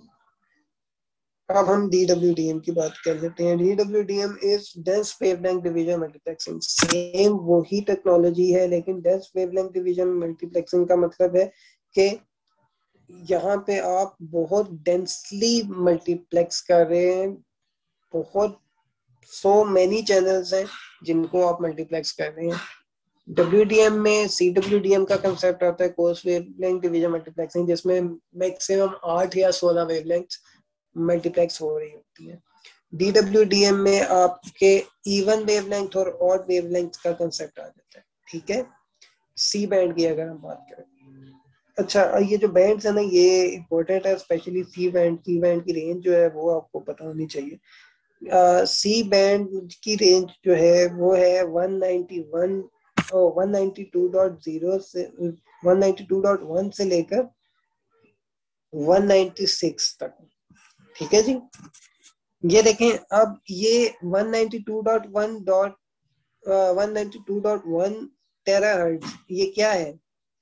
G: अब हम D W D M की बात कर लेते हैं। D W D M is dense wavelength division multiplexing. Same वही टेक्नोलॉजी है लेकिन डेंस वेवलेंथ डिवीजन मल्टीप्लेक्सिंग का मतलब है कि यहाँ पे आप बहुत डेंसली मल्टीप्लेक्स कर रहे हैं, बहुत सो मेनी चैनल्स हैं जिनको आप मल्टीप्लेक्स कर रहे हैं। W D M में C W D M का कंसेप्ट आता है कोर्स वेवलेंथ डिवीजन मल्टीप्लेक्सिंग, जिसमें मैक्सिमम आठ या सोलह वेवलेंथ मल्टीप्लेक्स हो रही होती है। D W D M में आपके इवन वेवलेंथ और ऑड वेवलेंथ का कंसेप्ट आ जाता है। ठीक है, सी बैंड की अगर हम बात करें, अच्छा ये जो बैंड्स है ना ये इम्पोर्टेंट है, specially C band. C band की रेंज जो है वो आपको पता होनी चाहिए। सी uh, बैंड की रेंज जो है वो है वन नाइंटी वन और one ninety two point zero से one ninety two point one से लेकर वन नाइंटी सिक्स तक। ठीक है जी, ये देखें। अब ये one ninety two point one dot one ninety two point one terahertz ये क्या है?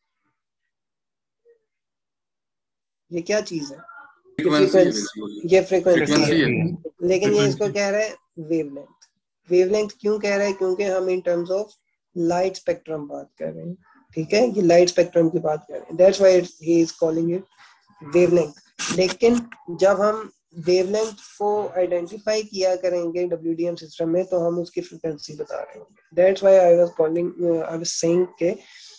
G: ये क्या चीज है? ये फ्रीक्वेंसी है, लेकिन ये इसको कह रहा है वेवलेंथ। वेवलेंथ क्यों कह रहा है? क्योंकि हम in terms of light spectrum बात कर रहे हैं। ठीक है, ये लाइट स्पेक्ट्रम की बात कर रहे हैं, that's why he is calling it wavelength. लेकिन जब हम वेवलेंथ को आइडेंटिफाई किया करेंगे डब्ल्यूडीएम सिस्टम में तो हम उसकी फ्रीक्वेंसी बता रहे होंगे। That's why I was calling I was saying के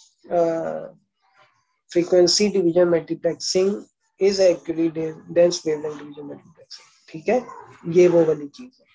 G: frequency division multiplexing is actually dense wavelength division multiplexing. ठीक है, ये वो वाली चीज है।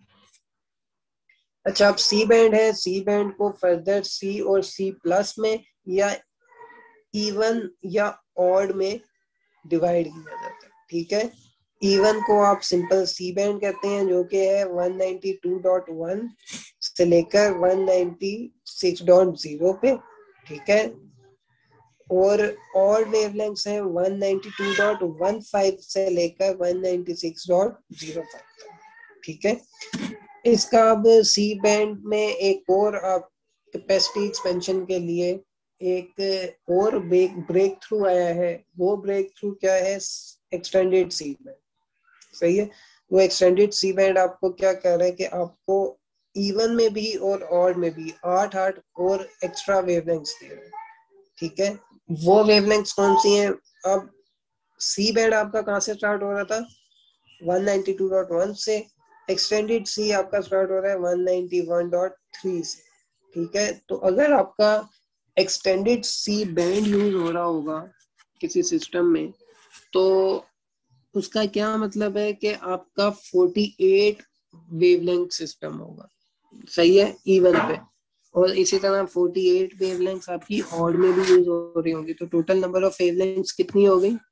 G: अच्छा, अब सी बैंड है, सी बैंड को फर्दर सी और सी प्लस में या इवन या ऑड में डिवाइड किया जाता है। ठीक है, इवन को आप सिंपल सी बैंड कहते हैं, जो कि है one ninety two dot one से लेकर one ninety six dot zero पे, ठीक है। और ऑड वेवलेंथ्स हैं one ninety two dot one five से लेकर one ninety six dot zero five, ठीक है। इसका अब सी बैंड में एक और आप कैपेसिटी एक्सपेंशन के लिए एक और ब्रेक ब्रेक थ्रू आया है। वो ब्रेक थ्रू क्या है? एक्सटेंडेड सी बैंड, सही है। वो एक्सटेंडेड सी बैंड आपको क्या कह रहा है कि आपको इवन में भी और ऑड में भी आठ आठ और एक्स्ट्रा वेवलेंथ्स दे रहे हैं, ठीक है। वो वेवलेंथ्स कौन सी हैं? अब सी बैंड आपका कहाँ से स्टार्ट हो रहा था? One ninety two dot one से। एक्सटेंडेड सी आपका स्टार्ट हो रहा है one ninety one dot three से, ठीक है। तो अगर आपका एक्सटेंडेड सी बैंड यूज हो रहा होगा किसी सिस्टम में, तो उसका क्या मतलब है कि आपका अड़तालीस वेवलेंथ सिस्टम होगा, सही है, इवन पे। और इसी तरह अड़तालीस वेवलेंथ्स आपकी ऑड में भी यूज हो रही होंगी। तो टोटल नंबर ऑफ वेवलेंथ्स कितनी हो गई?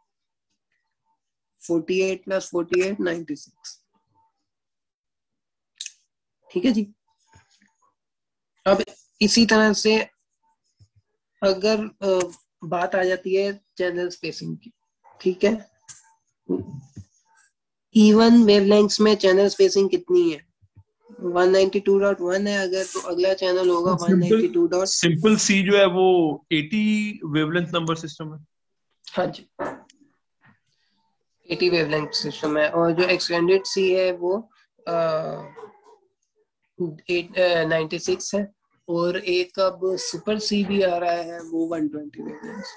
G: अड़तालीस प्लस अड़तालीस, छियानवे, ठीक है जी। अब इसी तरह से अगर बात आ जाती है चैनल स्पेसिंग की, ठीक है। इवन वेवलेंथ्स में चैनल स्पेसिंग कितनी है? One ninety two dot one है अगर, तो अगला चैनल होगा one ninety two dot
H: simple C जो है वो अस्सी वेवलेंथ नंबर सिस्टम है।
G: हाँ जी, अस्सी वेवलेंथ सिस्टम है। और जो एक्सटेंडेड सी है वो नाइंटी सिक्स है। और एक अब सुपर सी भी आ रहा है, वो वन ट्वेंटी वेवलेंथ,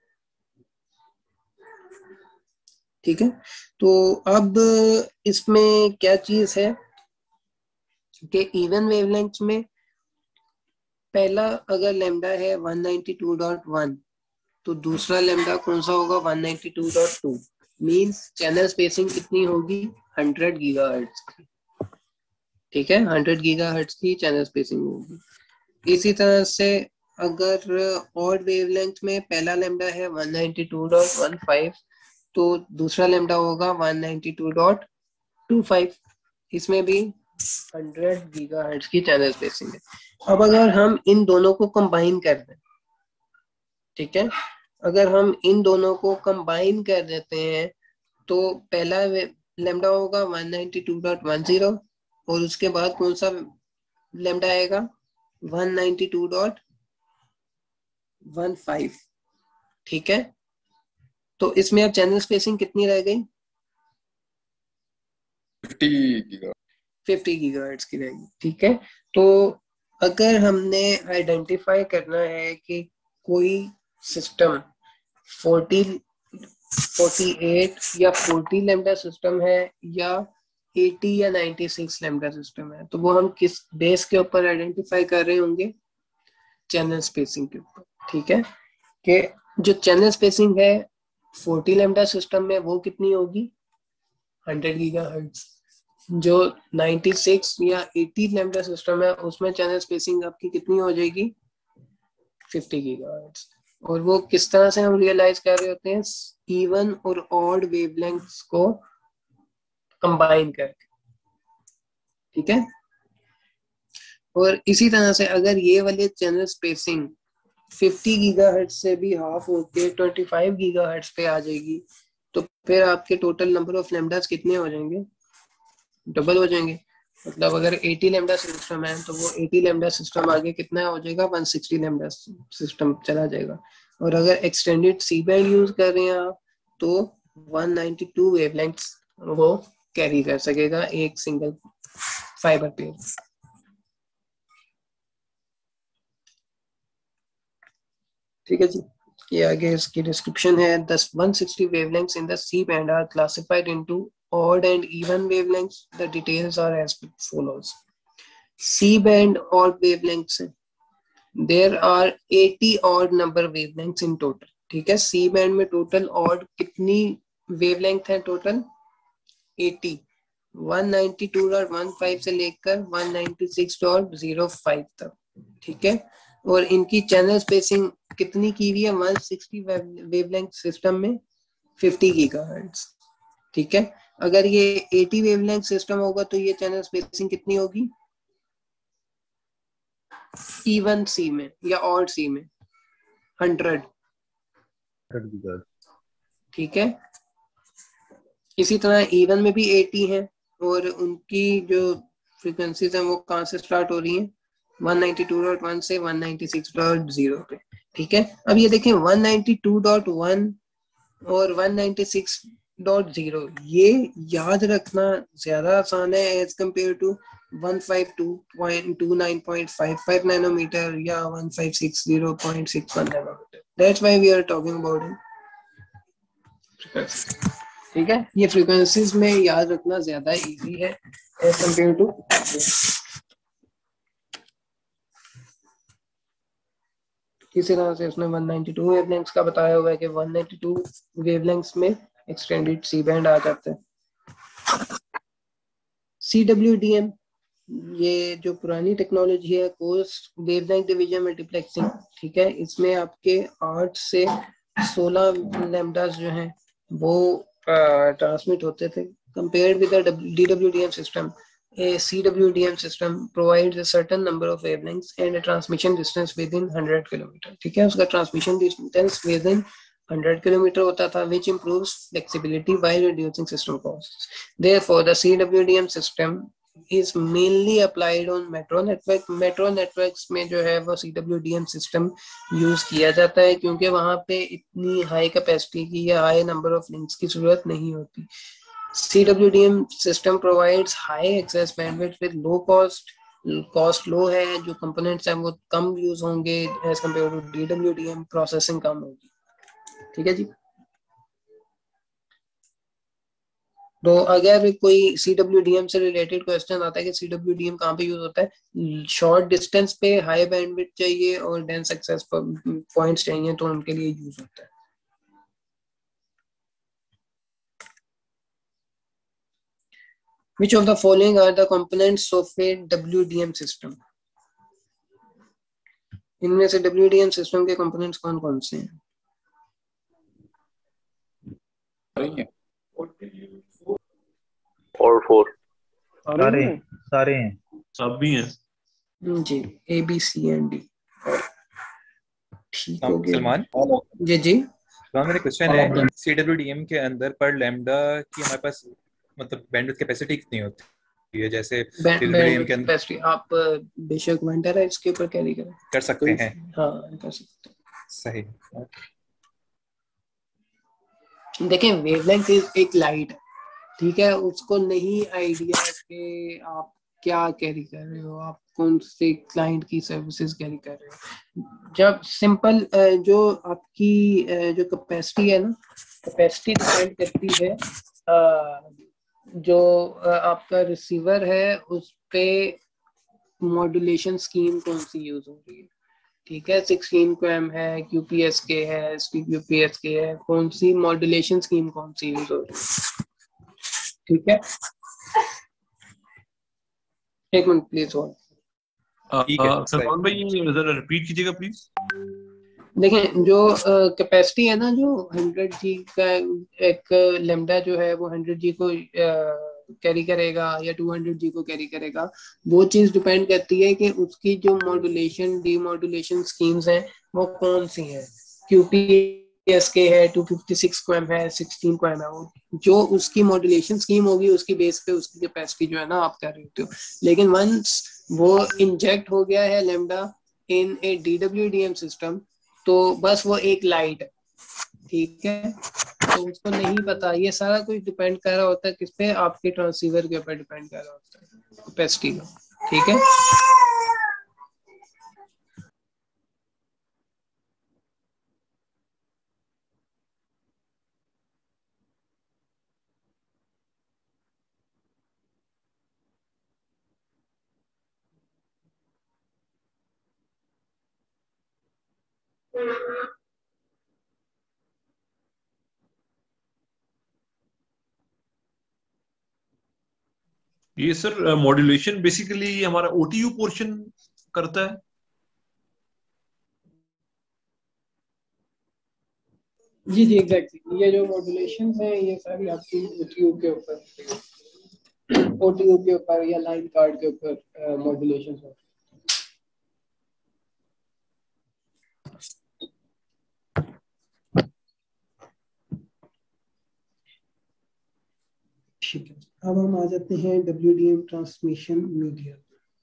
G: ठीक है। तो अब इसमें क्या चीज है कि इवन वेवलेंथ में पहला अगर लैम्डा है one ninety two dot one, तो दूसरा लैम्डा कौन सा होगा? One ninety two dot two. Means channel spacing कितनी होगी? हंड्रेड गीगाहर्ट्ज की, ठीक है। हंड्रेड गीगाहर्ट्ज की चैनल स्पेसिंग होगी। इसी तरह से अगर ऑड वेवलेंथ में पहला लैम्डा है one ninety two dot one five, तो दूसरा लैम्डा होगा one ninety two dot two five. इसमें भी हंड्रेड गीगाहर्ट्ज की चैनल स्पेसिंग है। अब अगर हम इन दोनों को कंबाइन कर दें, ठीक है, अगर हम इन दोनों को कंबाइन कर देते हैं तो पहला लैम्डा होगा one ninety two dot one zero और उसके बाद कौन सा लैम्डा आएगा? One ninety two dot one five, ठीक है। तो इसमें अब चैनल स्पेसिंग कितनी रह गई? फिफ्टी गीगाहर्ट्ज की रहेगी, ठीक है। तो अगर हमने आइडेंटिफाई करना है कि कोई सिस्टम चालीस, अड़तालीस या चालीस लैम्डा सिस्टम है या अस्सी या छियानवे लैम्डा सिस्टम है, तो वो हम किस बेस के ऊपर आइडेंटिफाई कर रहे होंगे? चैनल स्पेसिंग के ऊपर, ठीक है। कि जो चैनल स्पेसिंग है चालीस लैम्डा सिस्टम में वो कितनी होगी? Hundred gigahertz. जो छियानवे या अस्सी लैम्डा सिस्टम है उसमें चैनल स्पेसिंग आपकी कितनी हो जाएगी? Fifty gigahertz. और वो किस तरह से हम रियलाइज कर रहे होते हैं? इवन और ऑड वेवलेंथ्स को कंबाइन करके, ठीक है। और इसी तरह से अगर ये वाले चैनल स्पेसिंग फिफ्टी गीगाहर्ट्ज से भी हाफ होके पच्चीस गीगाहर्ट्ज पे आ जाएगी, तो फिर आपके टोटल नंबर ऑफ लैम्डास कितने हो जाएंगे? डबल हो जाएंगे। मतलब अगर अस्सी लैम्डा सिस्टम है तो वो अस्सी लैम्डा सिस्टम आगे कितना हो जाएगा? एक सौ साठ लैम्डा सिस्टम चला जाएगा। और अगर एक्सटेंडेड सी बैंड यूज कर रहे हैं आप तो वन नाइंटी टू वेवलेंथ्स वो कैरी कर सकेगा एक सिंगल फाइबर पेयर। ठीक है जी, ये आगे इसकी डिस्क्रिप्शन है। The one sixty wavelengths in the C band are classified into odd and even wavelengths. The details are as follows. C band odd wavelengths, there are eighty odd number wavelengths in total. ठीक है, C band में total odd कितनी wavelength है? total eighty, one ninety two dot one five से लेकर one ninety six dot zero five तक। ठीक है, और इनकी चैनल स्पेसिंग कितनी की हुई है? वन सिक्सटी वेवलेंथ सिस्टम में फिफ्टी गीगाहर्ट्ज।
A: ठीक है। अगर ये एटी वेवलेंथ सिस्टम होगा तो ये चैनल स्पेसिंग कितनी होगी, इवन सी में या ऑड सी में, हंड्रेड, ठीक है। इसी तरह इवन में भी एटी है और उनकी जो फ्रीक्वेंसीज हैं वो कहाँ से स्टार्ट हो रही हैं, one ninety two dot one से one ninety six dot zero पे, ठीक है। अब ये देखें one ninety two dot one और one ninety six dot zero, ये याद रखना ज्यादा आसान है as compare to one five two point two nine point five five nanometre या one five six zero point six one nanometre. That's why we are talking about it, ठीक है। ये फ्रीक्वेंसीज में याद रखना ज्यादा इजी है एज कंपेयर टू, इसी तरह से उसने वन नाइंटी टू वेवलेंथ्स का बताया हुआ है कि वन नाइंटी टू वेवलेंथ्स में एक्सटेंडेड सी बैंड आ जाता है। सी डब्ल्यू डी एम, ये जो पुरानी टेक्नोलॉजी है, कोर्स वेवलेंथ डिवीजन मल्टीप्लेक्सिंग, ठीक है। इसमें आपके आठ से सोलह लैम्डास जो हैं वो ट्रांसमिट uh, होते थे। Compared with the D W D M system, a C W D M system provides a certain number of wavelengths and a transmission distance within one hundred kilometer, ठीक है। उसका transmission distance within one hundred kilometer होता था, which improves flexibility while reducing system costs. Therefore, the C W D M system is mainly applied on metro network. Metro networks में जो है वो C W D M system use किया जाता है क्योंकि वहाँ पे इतनी हाई कैपेसिटी की या हाई नंबर ऑफ लिंक्स की जरूरत नहीं होती। C W D M system provides high access bandwidth with low cost. Cost low है, जो कंपोनेंट्स हैं वो कम यूज होंगे as compare to D W D M, processing कम होगी, ठीक है जी। तो अगर कोई C W D M से रिलेटेड क्वेश्चन आता है कि C W D M कहाँ पे यूज होता है, शॉर्ट डिस्टेंस पे हाई बैंडविड्थ चाहिए और डेंस एक्सेस पॉइंट्स चाहिए तो उनके लिए यूज होता है। Which of the following are the components of a W D M system? इनमें से W D M सिस्टम के कंपोनेंट्स कौन कौन से हैं?
J: और फोर
L: सारे सारे हैं,
H: सब भी हैं
A: जी, A B C and D, ठीक हो गया।
M: सलमान
A: जी जी
M: सलमान, मेरा क्वेश्चन है, C W D M के अंदर पर लैम्डा की हमारे पास मतलब बैंडविड्थ कैपेसिटी कितनी होती है? जैसे C W D M के अंदर
A: कैपेसिटी आप बेशक वेंडर है इसके ऊपर कैरी करें
M: कर सकते हैं।
A: हाँ कर सकते हैं,
M: सही।
A: देखें वेवलेंथ एक लाइट है, ठीक है, उसको नहीं आइडिया कि आप क्या कैरी कर रहे हो, आप कौन से क्लाइंट की सर्विसेज कैरी कर रहे हो। जब सिंपल जो आपकी जो कैपेसिटी है ना, कैपेसिटी डिपेंड करती है जो आपका रिसीवर है उस पे मॉड्यूलेशन स्कीम कौन सी यूज हो रही है, ठीक है। सिक्सटीन को एम है, क्यूपीएस के है, एसटीक्यूपीएस के है, कौन सी मॉड्यूलेशन स्कीम कौन सी यूज हो रही है, ठीक है। एक मिनट प्लीज होल्ड।
H: सलमान भाई जरा रिपीट कीजिएगा प्लीज।
A: देखें जो कैपेसिटी uh, है ना, जो हंड्रेड जी का एक लेमडा जो है वो हंड्रेड जी को कैरी uh, करेगा या टू हंड्रेड जी को कैरी करेगा, वो चीज डिपेंड करती है कि उसकी जो मॉड्यूलेशन डीमॉड्यूलेशन स्कीम्स हैं वो कौन सी हैं। क्यूपीएस के है, टू फिफ्टी सिक्स को एम है, सिक्सटीन को एम है, वो जो उसकी मॉड्यूलेशन स्कीम होगी उसकी बेस पे उसकी कैपेसिटी जो है ना आप कर रहे हो। लेकिन वंस वो इंजेक्ट हो गया है लेमडा इन ए डीडब्ल्यूडीएम सिस्टम तो बस वो एक लाइट है, ठीक है। तो उसको नहीं पता, ये सारा कुछ डिपेंड कर रहा होता है किस पे, आपके ट्रांसीवर के ऊपर डिपेंड कर रहा होता है कैपेसिटी का, ठीक है।
H: ये सर मॉड्यूलेशन बेसिकली हमारा ओटीयू पोर्शन करता है।
G: जी जी एग्जैक्टली, ये जो मॉड्यूलेशन है ये सारी आपकी ओटीयू के ऊपर ओटीयू के ऊपर या लाइन कार्ड के ऊपर मॉड्यूलेशन है। ठीक है, अब हम आ जाते हैं डब्ल्यूडीएम ट्रांसमिशन मीडिया।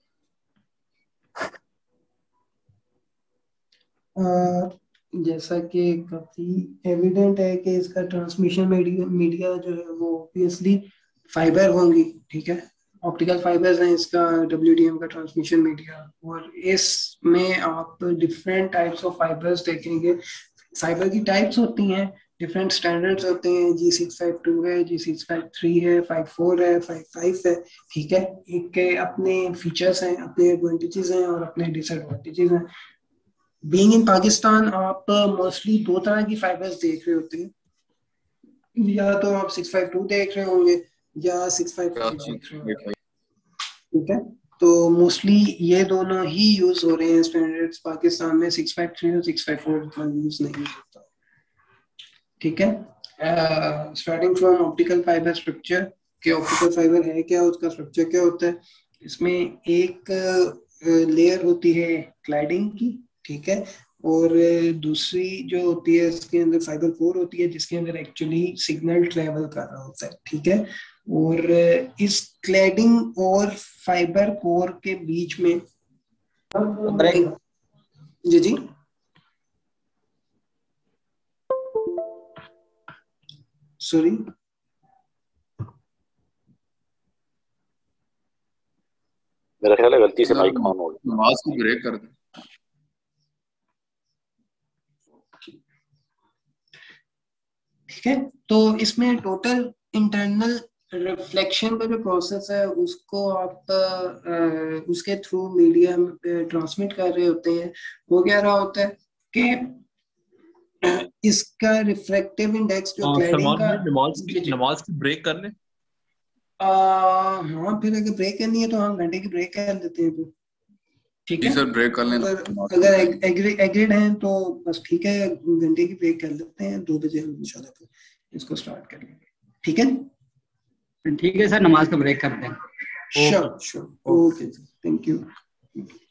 G: जैसा कि काफी एविडेंट है कि इसका ट्रांसमिशन मीडिया मीडिया जो है वो ऑब्वियसली फाइबर होंगी, ठीक है, ऑप्टिकल फाइबर्स हैं इसका डब्ल्यूडीएम का ट्रांसमिशन मीडिया। और इसमें आप डिफरेंट टाइप्स ऑफ फाइबर्स देखेंगे। फाइबर की टाइप्स होती हैं, डिफरेंट स्टैंडर्ड्स होते हैं, जी सिक्स फाइव टू है, जी सिक्स फाइव थ्री है, फाइव फोर है, फाइव फाइव है, ठीक है। एक के अपने फीचर्स हैं, अपने एडवांटेजेस हैं और अपने डिसएडवांटेजेस हैं। बीइंग इन पाकिस्तान आप मोस्टली दो तरह की फाइबर्स देख रहे होते हैं, या तो आप सिक्स फाइव टू देख रहे होंगे या सिक्स फाइव फाइव देख रहे होंगे, ठीक है। तो मोस्टली ये दोनों ही यूज हो रहे हैं स्टैंडर्ड्स पाकिस्तान में, सिक्स फाइव थ्री और सिक्स फाइव फोर इतना यूज नहीं होता, ठीक है। Starting from optical fiber structure, कि ऑप्टिकल फाइबर है क्या, उसका स्ट्रक्चर क्या होता है। इसमें एक लेयर uh, होती है क्लाइडिंग की, ठीक है, और दूसरी जो होती है इसके अंदर फाइबर कोर होती है जिसके अंदर एक्चुअली सिग्नल ट्रेवल कर रहा होता है, ठीक है। और इस क्लैडिंग और फाइबर कोर के बीच में जी जी सॉरी
J: मेरा ख्याल है गलती से माइक ऑन हो गया,
C: आवाज को ब्रेक कर दे।
G: ठीक है, तो इसमें टोटल इंटरनल रिफ्लेक्शन का जो प्रोसेस है उसको आप आ, उसके थ्रू मीडियम ट्रांसमिट कर रहे होते हैं। वो क्या रहा होता है कि इसका रिफ्रैक्टिव इंडेक्स जो क्लैडिंग का
H: नमाज की नमाज की ब्रेक कर ले।
G: हाँ, फिर अगर ब्रेक करनी है तो हम घंटे की ब्रेक कर देते हैं, ठीक है।
C: सर ब्रेक कर लेना,
G: अगर एग्रीड हैं तो बस ठीक है, घंटे की ब्रेक कर लेते हैं, दो बजे हम इंशाल्लाह इसको स्टार्ट कर लेंगे, ठीक है।
N: ठीक है सर, नमाज का ब्रेक करते हैं।
G: Sure sure, okay, thank you.